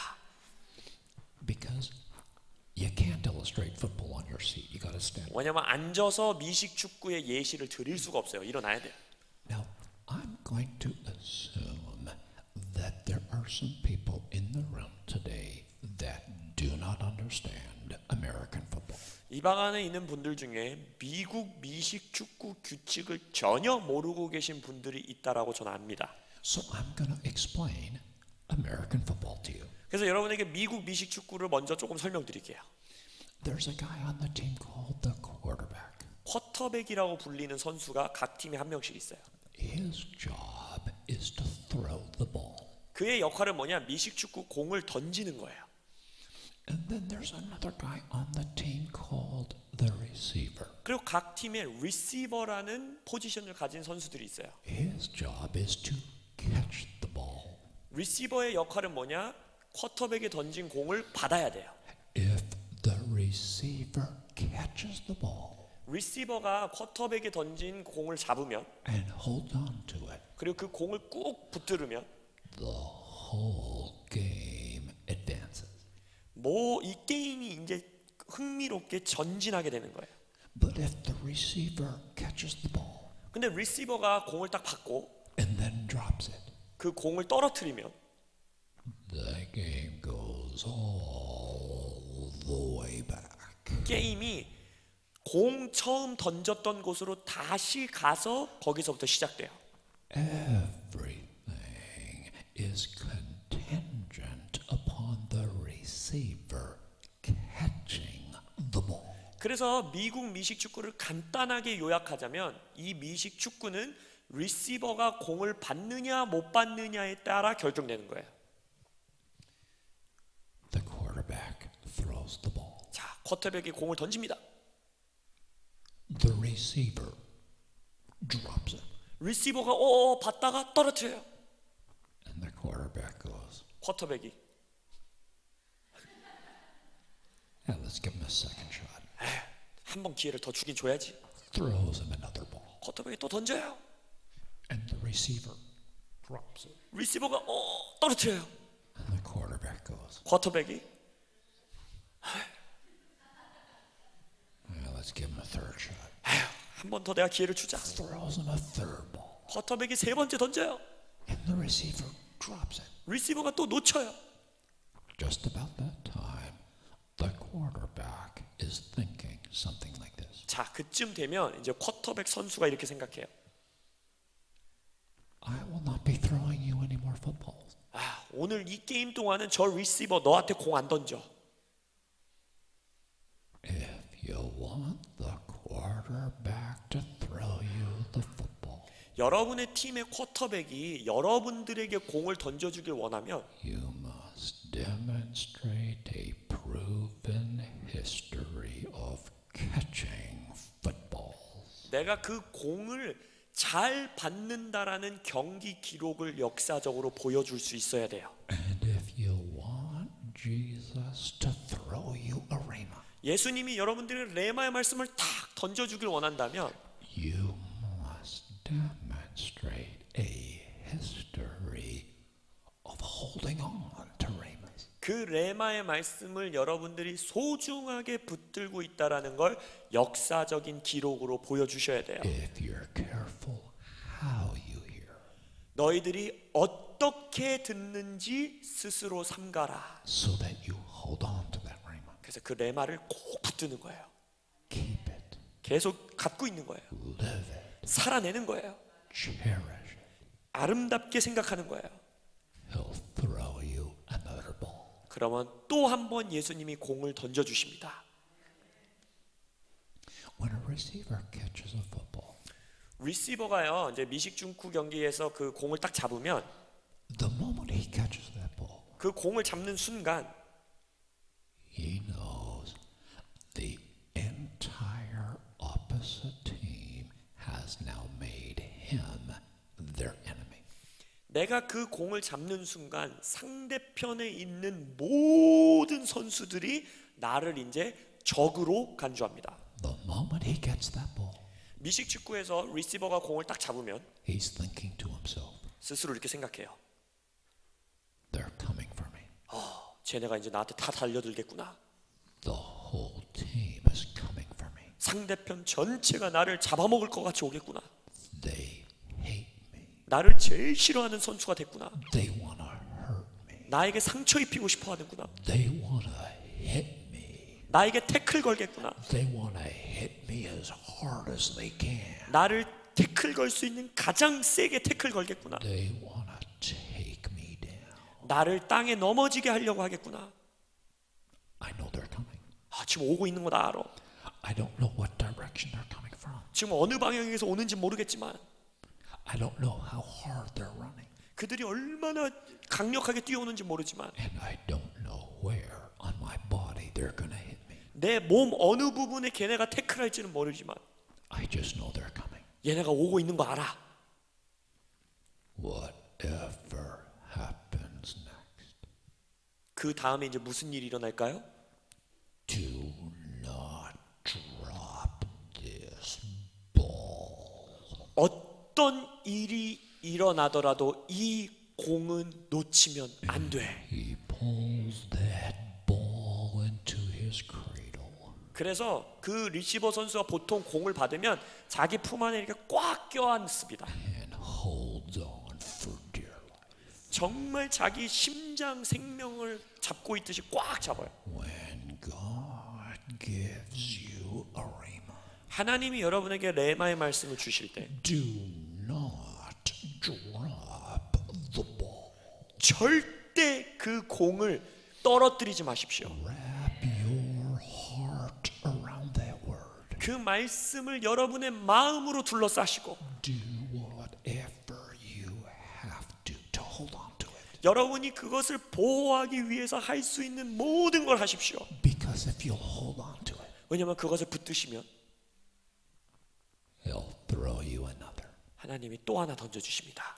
Because you can't illustrate football on your seat. You got to stand. 왜냐면 앉아서 미식 축구의 예시를 드릴 수가 없어요. 일어나야 돼요. Now, I'm going to assume that there are some people in the room today that do not understand American football. 이 방 안에 있는 분들 중에 미국 미식 축구 규칙을 전혀 모르고 계신 분들이 있다라고 저는 압니다. So I'm going to explain American football to you. 그래서 여러분에게 미국 미식 축구를 먼저 조금 설명드릴게요. There's a guy on the team called the quarterback. 쿼터백이라고 불리는 선수가 각 팀에 한 명씩 있어요. His job is to throw the ball. 그의 역할은 뭐냐? 미식 축구 공을 던지는 거예요. And then there's another guy on the team called the receiver. 그리고 각 팀에 리시버라는 포지션을 가진 선수들이 있어요. His job is to catch the ball. 리시버의 역할은 뭐냐? 쿼터백에 던진 공을 받아야 돼요. If the receiver catches the ball 리시버가 쿼터백에 던진 공을 잡으면 and holds on to it, 그리고 그 공을 꾹 붙들으면 the whole game advances. 이 게임이 이제 흥미롭게 전진하게 되는 거예요. But if the receiver catches the ball 근데 리시버가 공을 딱 받고 and then drops it, 그 공을 떨어뜨리면 the game goes all the way back. 게임이 공 처음 던졌던 곳으로 다시 가서 거기서부터 시작돼요. Everything is contingent upon the receiver catching the ball. 그래서 미국 미식 축구를 간단하게 요약하자면 이 미식 축구는 리시버가 공을 받느냐 못 받느냐에 따라 결정되는 거예요. The quarterback throws the ball. 자, 쿼터백이 공을 던집니다. The receiver drops it. 리시버가 받다가 떨어뜨려요. And the quarterback goes, 쿼터백이 let's give him a second shot. 한 번 기회를 더 주긴 줘야지. Throws him another ball. 쿼터백이 또 던져요. And the receiver drops it. 리시버가 떨어뜨려요. And the quarterback goes, 쿼터백이 let's give him a third shot. 한 번 더 내가 기회를 주자. Throws him a third ball. 쿼터백이 세 번째 던져요. And the receiver drops it. 리시버가 또 놓쳐요. Just about that time, the quarterback is thinking something like this. 자, 그쯤 되면 이제 쿼터백 선수가 이렇게 생각해요. I will not be throwing you any more footballs. 오늘 이 게임 동안은 저 리시버 너한테 공 안 던져. If you want the quarterback to throw you the football, 여러분의 팀의 쿼터백이 여러분들에게 공을 던져주길 원하면 you must demonstrate a proven history of catching footballs. 내가 그 공을 잘 받는다라는 경기 기록을 역사적으로 보여줄 수 있어야 돼요. And if you want Jesus to throw you a rhema, 예수님이 여러분들의 레마의 말씀을 딱 던져주길 원한다면 you must demonstrate a history of holding on to rhemas. 그 레마의 말씀을 여러분들이 소중하게 붙들고 있다라는 걸 역사적인 기록으로 보여주셔야 돼요. If you're careful how you hear, 너희들이 어떻게 듣는지 스스로 삼가라. so that you hold on to that rhema. 그래서 그 레마를 꼭 붙드는 거예요. Keep it, 계속 갖고 있는 거예요. live it, 살아내는 거예요. cherish it. 아름답게 생각하는 거예요. He'll throw you another ball. 그러면 또 한 번 예수님이 공을 던져주십니다. When a receiver catches a football, 리시버가요 이제 미식 축구 경기에서 그 공을 딱 잡으면 the moment he catches that ball, 그 공을 잡는 순간 he knows the entire opposite team has now made him their enemy. 내가 그 공을 잡는 순간 상대편에 있는 모든 선수들이 나를 이제 적으로 간주합니다. The moment he gets that ball, 미식 축구에서 리시버가 공을 딱 잡으면 he's thinking to himself, 스스로 이렇게 생각해요. they're coming for me. 쟤네가 이제 나한테 다 달려들겠구나. The whole team is coming for me. 상대편 전체가 나를 잡아먹을 것 같이 오겠구나. They hate me. 나를 제일 싫어하는 선수가 됐구나. They want to hurt me. 나에게 상처 입히고 싶어 하는구나. They want to hit me. 나에게 태클 걸겠구나. They want to hit me as hard as they can. 나를 태클 걸 수 있는 가장 세게 태클 걸겠구나. They want to take me down. 나를 땅에 넘어지게 하려고 하겠구나. I know they're coming. 지금 오고 있는 거 다 알아. I don't know what direction they're coming from. 지금 어느 방향에서 오는지 모르겠지만 I don't know how hard they're running. 그들이 얼마나 강력하게 뛰어오는지 모르지만 And I don't know where on my body they're going to hit me. 내 몸 어느 부분에 걔네가 태클할지는 모르지만 I just know they're coming. 얘네가 오고 있는 거 알아. Whatever happens next, 그 다음에 이제 무슨 일이 일어날까요? do not drop this ball. 어떤 일이 일어나더라도 이 공은 놓치면 안 돼. He pulls that ball into his cradle. 그래서 그 리시버 선수가 보통 공을 받으면 자기 품 안에 이렇게 꽉 껴안습니다. And holds on for dear life. 정말 자기 심장 생명을 잡고 있듯이 꽉 잡아요. When God gives you a rhema, 하나님이 여러분에게 레마의 말씀을 주실 때 do not drop the ball. 절대 그 공을 떨어뜨리지 마십시오. Wrap your heart around that word. 그 말씀을 여러분의 마음으로 둘러싸시고 Do whatever you have to hold on to it. 여러분이 그것을 보호하기 위해서 할 수 있는 모든 걸 하십시오. Because if you hold on to it, 왜냐하면 그것을 붙드시면 He'll throw you another. 하나님이 또 하나 던져주십니다.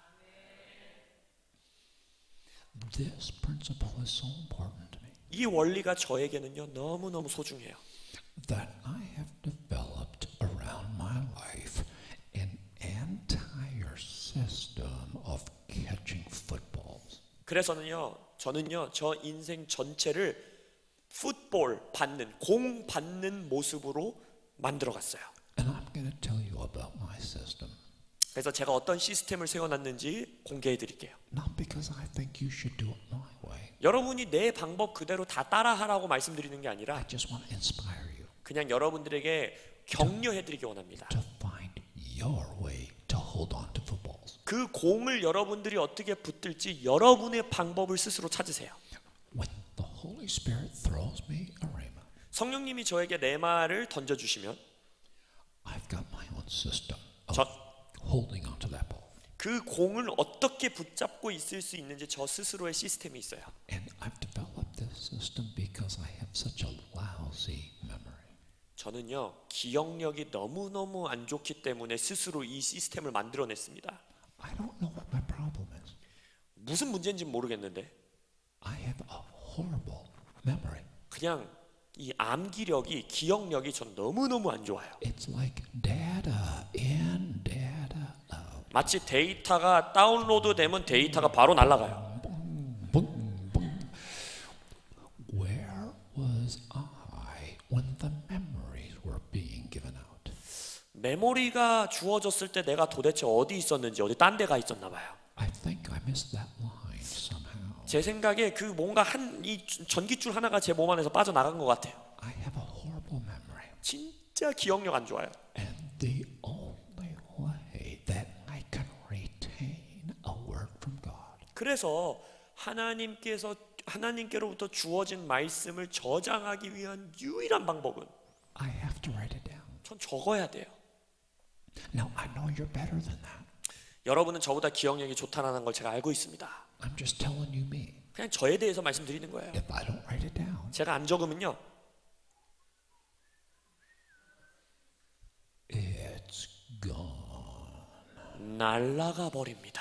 This principle is so important to me 이 원리가 저에게는요 너무너무 소중해요. that I have developed around my life an entire system of catching footballs. 그래서는요 저는요 저 인생 전체를 풋볼 받는 공 받는 모습으로 만들어 갔어요. And I'm going to tell you about my system. 그래서 제가 어떤 시스템을 세워놨는지 공개해 드릴게요. Not because I think you should do it my way. 여러분이 내 방법 그대로 다 따라하라고 말씀드리는 게 아니라 I just want to inspire you 그냥 여러분들에게 격려해 드리기 원합니다. to find your way to hold on to footballs. 그 공을 여러분들이 어떻게 붙들지 여러분의 방법을 스스로 찾으세요. When the Holy Spirit throws me a rhema, 성령님이 저에게 레마를 던져주시면 I've got my own system of 저- holding on to that ball. 그 공을 어떻게 붙잡고 있을 수 있는지 저 스스로의 시스템이 있어요. And I've developed this system because I have such a lousy memory. 저는요 기억력이 너무너무 안 좋기 때문에 스스로 이 시스템을 만들어냈습니다. I don't know what my problem is. 무슨 문제인지 모르겠는데 I have a horrible memory. 그냥 이 암기력이 기억력이 전 너무너무 안 좋아요. It's like data in, data out. 마치 데이터가 다운로드 되면 데이터가 바로 날아가요. Boom, boom. Where was I when the memories were being given out? 메모리가 주어졌을 때 내가 도대체 어디 있었는지 어디 딴 데 가 있었나 봐요. I think I missed that line somehow. 제 생각에 그 뭔가 이 전깃줄 하나가 제 몸 안에서 빠져나간 것 같아요. I have a horrible memory. 진짜 기억력 안 좋아요. And the only way that I can retain a word from God 그래서 하나님께로부터 주어진 말씀을 저장하기 위한 유일한 방법은 I have to write it down. 전 적어야 돼요. Now, I know you're better than that. 여러분은 저보다 기억력이 좋다는 걸 제가 알고 있습니다. I'm just telling you me. 그냥 저에 대해서 말씀드리는 거예요. If I don't write it down, 제가 안 적으면요 it's gone. 날아가 버립니다.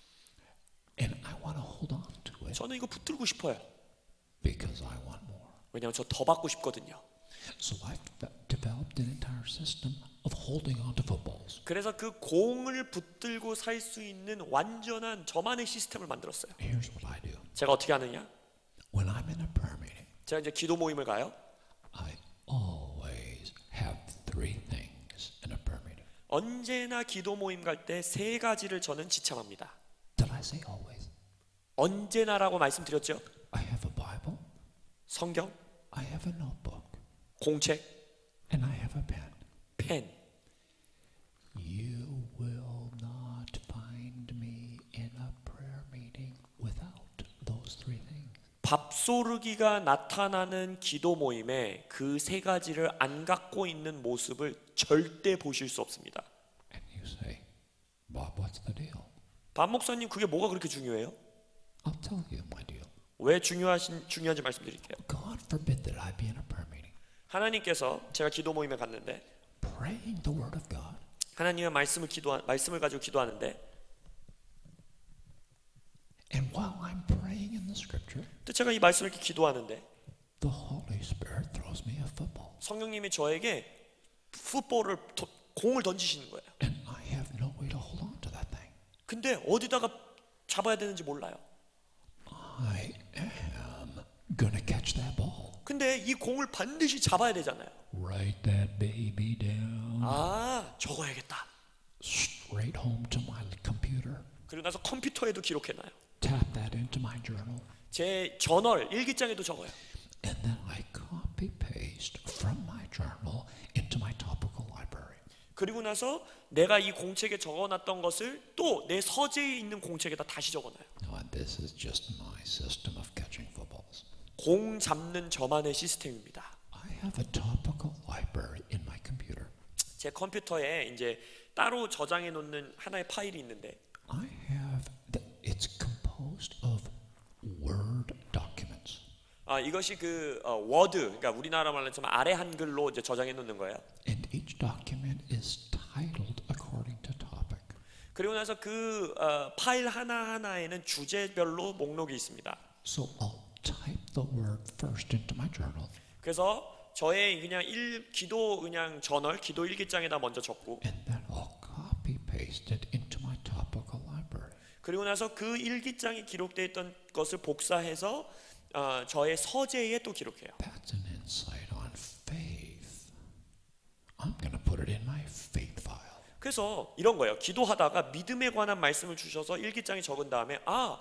And I want to hold on to it 저는 이거 붙들고 싶어요. because I want more. 왜냐하면 저 더 받고 싶거든요. So I've developed an entire system of holding on to footballs. 그래서 그 공을 붙들고 살 수 있는 완전한 저만의 시스템을 만들었어요. Here's what I do. 제가 어떻게 하느냐? When I'm in a prayer meeting, 제가 이제 기도 모임을 가요. I always have three things in a prayer meeting. 언제나 기도 모임 갈 때 세 가지를 저는 지참합니다. Did I say always? 언제나라고 말씀드렸죠. I have a Bible, 성경, I have a notebook, 공책, and I have a pen. 펜. You will not find me in a prayer meeting without those three things. 밥소르기가 나타나는 기도 모임에 그 세 가지를 안 갖고 있는 모습을 절대 보실 수 없습니다. And you say, Bob, what's the deal? 박 목사님, 그게 뭐가 그렇게 중요해요? I'll tell you my deal. 왜 중요한지 말씀드릴게요. God forbid that I be in a prayer meeting, 하나님께서 제가 기도 모임에 갔는데 praying the word of God, 하나님의 말씀을 가지고 기도하는데 and while I'm praying in the scripture, 또 제가 이 말씀을 이렇게 기도하는데 the Holy Spirit throws me a football, 성령님이 저에게 공을 던지시는 거예요. and I have no way to hold on to that thing. 근데 어디다가 잡아야 되는지 몰라요. I am gonna catch that ball. 근데 이 공을 반드시 잡아야 되잖아요. Write that baby down. 아, 적어야겠다. Straight home to my computer. 그리고 나서 컴퓨터에도 기록해놔요. Tap that into my journal. 제 저널 일기장에도 적어요. And then I copy paste from my journal into my topical library. 그리고 나서 내가 이 공책에 적어놨던 것을 또 내 서재에 있는 공책에다 다시 적어놔요. Now, this is just my system of catching footballs. 공 잡는 저만의 시스템입니다. I have a topical library in my computer. 제 컴퓨터에 이제 따로 저장해 놓는 하나의 파일이 있는데 I have it's composed of Word documents. 이것이 그 워드, 그러니까 우리나라 말로 좀 아래 한글로 이제 저장해 놓는 거예요. And each document is titled according to topic. 그리고 나서 그 파일 하나 하나에는 주제별로 목록이 있습니다. So I'll type the word first into my journal. 그래서 저의 그냥 기도 그냥 저널, 기도 일기장에다 먼저 적고, And then I'll copy paste it into my topical library. 그리고 나서 그 일기장에 기록되어 있던 것을 복사해서 저의 서재에 또 기록해요. That's an insight on faith. I'm going to put it in my faith file. 그래서 이런 거예요. 기도하다가 믿음에 관한 말씀을 주셔서 일기장에 적은 다음에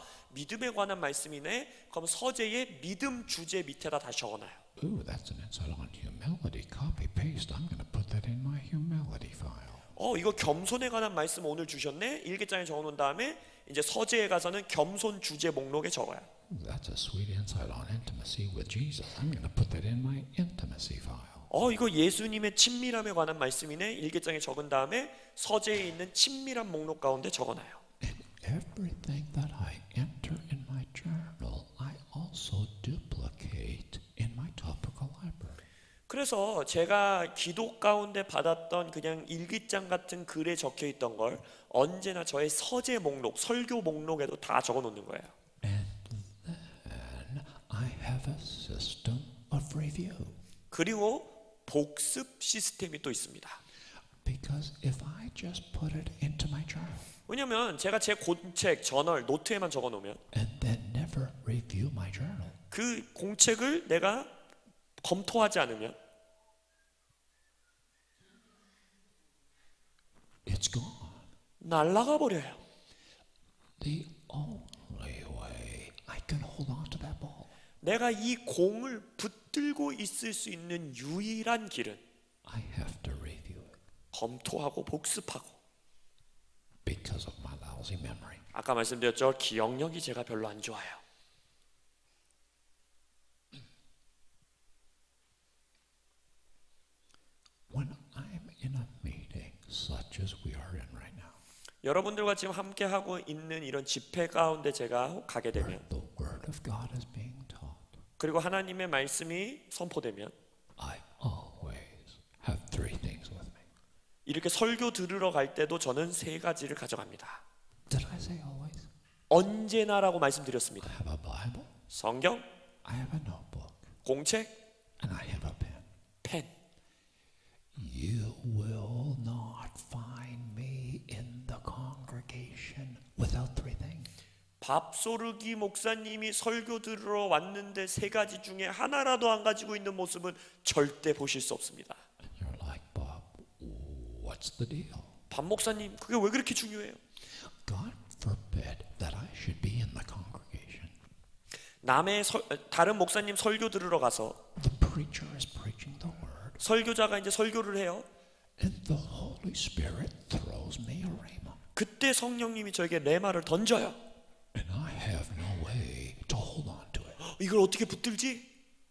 믿음에 관한 말씀이네. 그럼 서재에 믿음 주제 밑에다 다시 적어놔요. Ooh, that's an insight on humility. Copy paste. I'm going to put that in my humility file. 이거 겸손에 관한 말씀 오늘 주셨네. 일기장에 적어놓은 다음에 이제 서재에 가서는 겸손 주제 목록에 적어요. Ooh, that's a sweet insight on intimacy with Jesus. I'm going to put that in my intimacy file. 이거 예수님의 친밀함에 관한 말씀이네. 일기장에 적은 다음에 서재에 있는 친밀한 목록 가운데 적어놔요. And everything that I enter in my journal, I also duplicate in my topical library. 그래서 제가 기도 가운데 받았던 그냥 일기장 같은 글에 적혀 있던 걸 언제나 저의 서재 목록, 설교 목록에도 다 적어 놓는 거예요. And then I have a system of review. 그리고 복습 시스템이 또 있습니다. Because if I just put it into my journal 왜냐면 제가 제 공책, 저널, 노트에만 적어 놓으면 and then never review my journal, 그 공책을 내가 검토하지 않으면 it's gone. 날아가 버려요. The only way I can hold on to that ball 내가 이 공을 붙들고 있을 수 있는 유일한 길은 I have to review it 검토하고 복습하고. because of my lousy memory. 아까 말씀드렸죠. 기억력이 제가 별로 안 좋아요. When I'm in a meeting such as we are in right now, 여러분들과 지금 함께 하고 있는 이런 집회 가운데 제가 가게 where 되면 the word of God is being taught, 그리고 하나님의 말씀이 선포되면 I always have three things with me. 이렇게 설교 들으러 갈 때도 저는 세 가지를 가져갑니다. Did I say always? 언제나라고 I 말씀드렸습니다. have a Bible, 성경, I have a notebook, 공책, 밥소르기 목사님이 설교 들으러 왔는데 세 가지 중에 하나라도 안 가지고 있는 모습은 절대 보실 수 없습니다. And you're like, Bob, what's the deal? 밥 목사님, 그게 왜 그렇게 중요해요? God forbid that I should be in the congregation. 다른 목사님 설교 들으러 가서 The preacher is preaching the word, 설교자가 이제 설교를 해요. and the Holy Spirit throws me a rhema. 그때 성령님이 저에게 레마를 던져요. And I have no way to hold on to it. 이걸 어떻게 붙들지?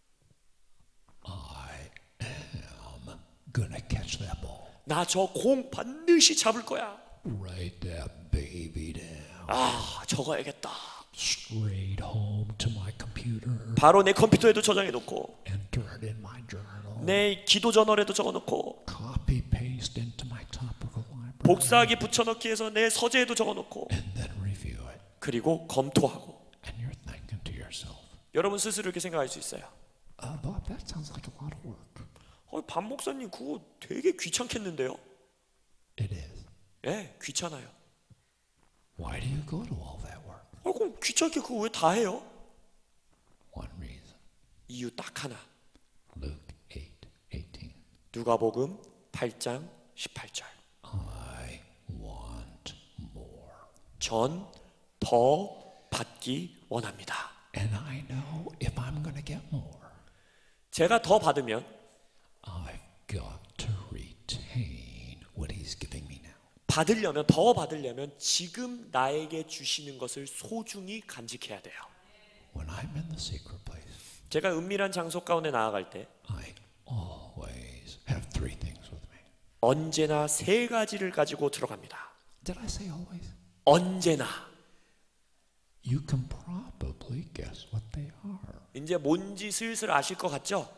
I am gonna catch that ball. 나 저 공 반드시 잡을 거야. Write that baby down. 아, 적어야겠다. Straight home to my computer. 바로 내 컴퓨터에도 저장해 놓고 Enter it in my journal. 내 기도 저널에도 적어 놓고 Copy paste into my topical library. 복사하기 붙여넣기 해서 내 서재에도 적어 놓고 And then review it. 그리고 검토하고. And you're thinking to yourself, 여러분 스스로 이렇게 생각할 수 있어요. Bob, that sounds like a lot of work. 밥 목사님 그거 되게 귀찮겠는데요? It is. 예, 귀찮아요. Why do you go to all that work? 그럼 귀찮게 그거 왜 다 해요? One reason. 이유 딱 하나. Luke 8:18. 누가복음 8장 18절. I want more. 전 더 받기 원합니다. And I know if I'm going to get more, 제가 더 받으면 I've got to retain what he's giving me now. 더 받으려면 지금 나에게 주시는 것을 소중히 간직해야 돼요. When I'm in the secret place, 제가 은밀한 장소 가운데 나아갈 때 I always have three things with me. 언제나 세 가지를 가지고 들어갑니다. Did I say always? 언제나. You can probably guess what they are. 이제 뭔지 슬슬 아실 것 같죠?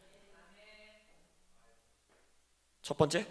첫 번째,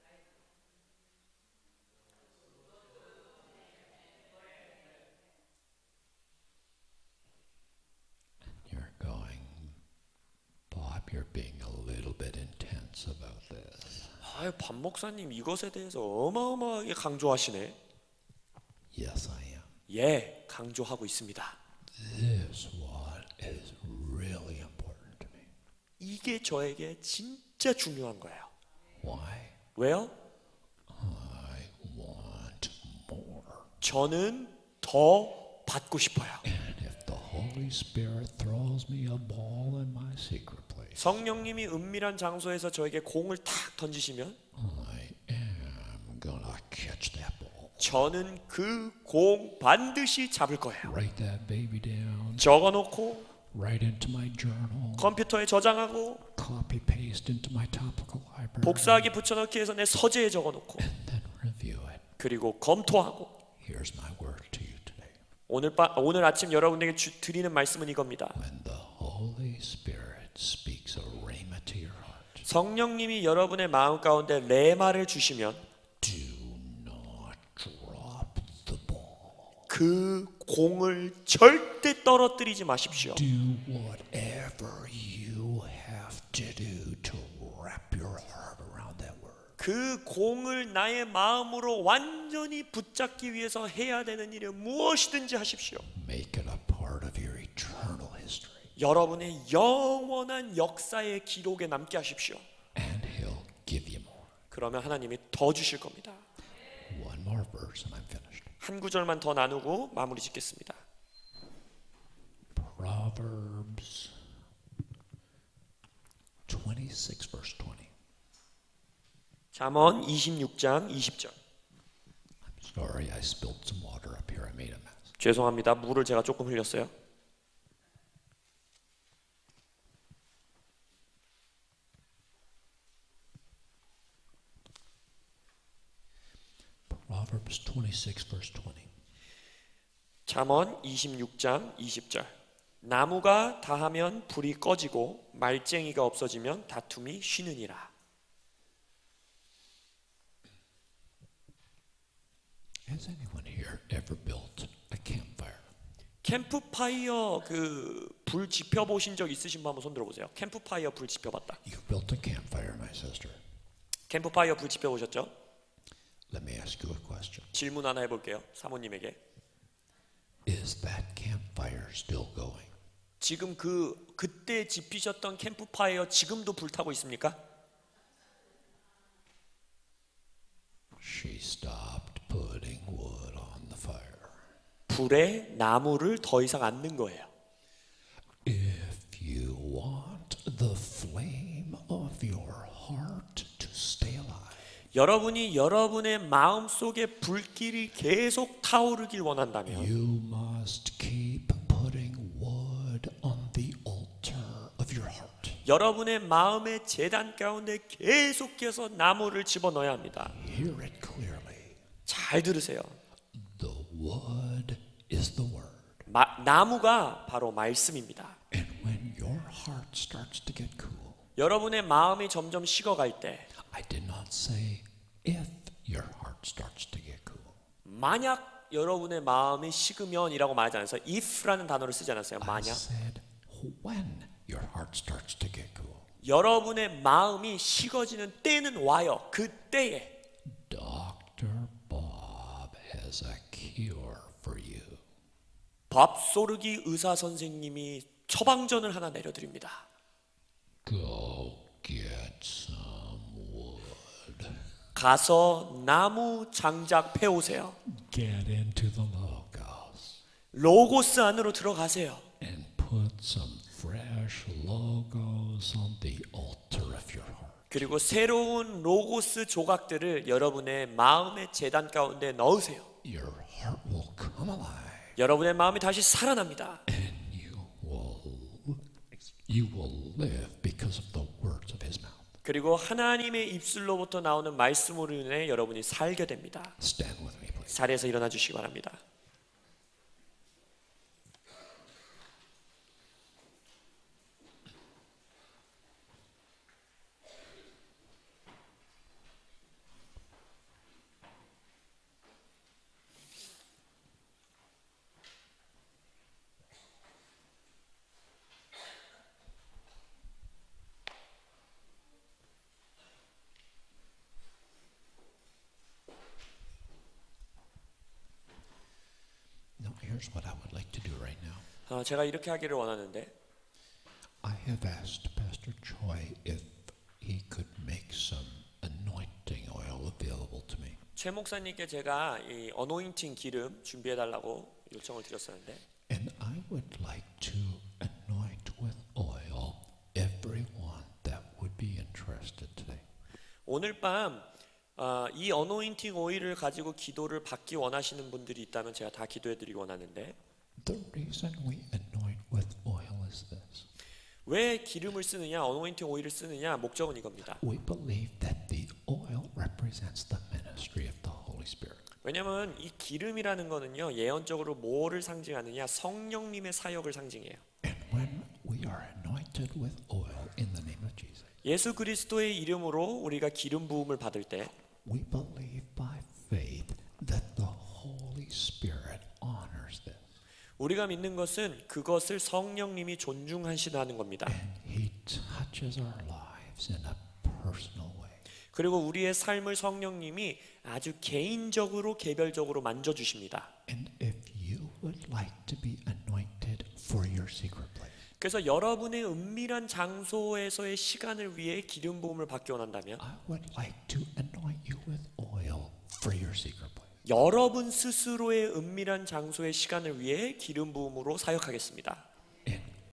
You're going, Bob, you're being a little bit intense about this. 아유, 밥 목사님 이것에 대해서 어마어마하게 강조하시네. Yes, I am. 예, 강조하고 있습니다. This one is really important to me. 이게 저에게 진짜 중요한 거예요. Why? 왜요? I want more. 저는 더 받고 싶어요. And if the Holy Spirit throws me a ball in my secret place, 성령님이 은밀한 장소에서 저에게 공을 탁 던지시면 I am gonna catch that ball. 저는 그 공 반드시 잡을 거예요. Write that baby down. 적어놓고 Write into my journal. 컴퓨터에 저장하고 Copy paste into my topical library. 복사하기 붙여넣기 해서 내 서재에 적어놓고 And then review it. 그리고 검토하고. Here's my word to you today. 오늘 아침 여러분에게 드리는 말씀은 이겁니다. When the Holy Spirit speaks a rhema to your heart, 성령님이 여러분의 마음 가운데 레마를 주시면 do not drop the ball. 그 공을 절대 떨어뜨리지 마십시오. Do whatever you have to do to wrap your heart around that word. 그 공을 나의 마음으로 완전히 붙잡기 위해서 해야 되는 일은 무엇이든지 하십시오. Make it a part of your eternal history. 여러분의 영원한 역사의 기록에 남게 하십시오. And He'll give you more. 그러면 하나님이 더 주실 겁니다. One more verse and I'm finished. 한 구절만 더 나누고 마무리 짓겠습니다. Proverbs 26 verse 20. 잠언 26장 20절. I'm sorry I spilled some water up here. I made a mess. 죄송합니다. 물을 제가 조금 흘렸어요. Proverbs 26 verse 20. 잠언 26장 20절. 나무가 다하면 불이 꺼지고 말쟁이가 없어지면 다툼이 쉬느니라. Has anyone here ever built a campfire? 캠프파이어 그 불 지펴 보신 적 있으신 분 한번 손 들어보세요. 캠프파이어 불 지펴 봤다. You built a campfire, my sister. 캠프파이어 불 지펴 보셨죠? Let me ask you a question. 질문 하나 해볼게요. 사모님에게. Is that campfire still going? 지금 그때 지피셨던 캠프파이어 지금도 불타고 있습니까? She stopped putting wood on the fire. 불에 나무를 더 이상 안 넣는 거예요. If you want the flame of your heart to stay alive, 여러분이 여러분의 마음속에 불길이 계속 타오르길 원한다면 you must keep putting wood on the altar of your heart. 여러분의 마음의 제단 가운데 계속해서 나무를 집어넣어야 합니다. Hear it clearly. 잘 들으세요. The wood is the word. 나무가 바로 말씀입니다. And when your heart starts to get cool, 여러분의 마음이 점점 식어갈 때 I did not say if your heart starts to get cool. 만약 여러분의 마음이 식으면이라고 말하지 않아서 if라는 단어를 쓰지 않았어요. I 만약 said when your heart starts to get cool. 여러분의 마음이 식어지는 때는 와요. 그 때에 Dr. Bob has a cure for you. 밥 소르기 의사 선생님이 처방전을 하나 내려드립니다. Go get some wood. 가서 나무 장작 패오세요. Get into the Logos 로고스 안으로 들어가세요. and put some fresh Logos on the altar of your heart. 그리고 새로운 로고스 조각들을 여러분의 마음의 제단 가운데 넣으세요. Your heart will come alive. 여러분의 마음이 다시 살아납니다. And you will live because of the words of his mouth. 그리고 하나님의 입술로부터 나오는 말씀으로 인해 여러분이 살게 됩니다. Stand with me, please. 자리에서 일어나 주시기 바랍니다. Now, here's what I would like to do right now. 제가 이렇게 하기를 원하는데 I have asked Pastor Choi if he could make some anointing oil available to me. 최 목사님께 제가 이 어노인팅 기름 준비해 달라고 요청을 드렸었는데 And I would like to anoint with oil everyone that would be interested today. 오늘 밤 이 어노인팅 오일을 가지고 기도를 받기 원하시는 분들이 있다면 제가 다 기도해 드리기 원하는데 The reason we anoint with oil is this. 왜 기름을 쓰느냐, 어노인팅 오일을 쓰느냐 목적은 이겁니다. We believe that the oil represents the ministry of the Holy Spirit. 왜냐하면 이 기름이라는 거는요 예언적으로 뭐를 상징하느냐, 성령님의 사역을 상징해요. And when we are anointed with oil in the name of Jesus, 예수 그리스도의 이름으로 우리가 기름 부음을 받을 때 we believe by faith that the Holy Spirit honors this. 우리가 믿는 것은 그것을 성령님이 존중하시는 겁니다. And he touches our lives in a personal way. 그리고 우리의 삶을 성령님이 아주 개인적으로 개별적으로 만져주십니다. And if you would like to be anointed for your secret place, 그래서 여러분의 은밀한 장소에서의 시간을 위해 기름 부음을 받기 원한다면 I would like to anoint you with oil for your secret place. 여러분 스스로의 은밀한 장소의 시간을 위해 기름 부음으로 사역하겠습니다.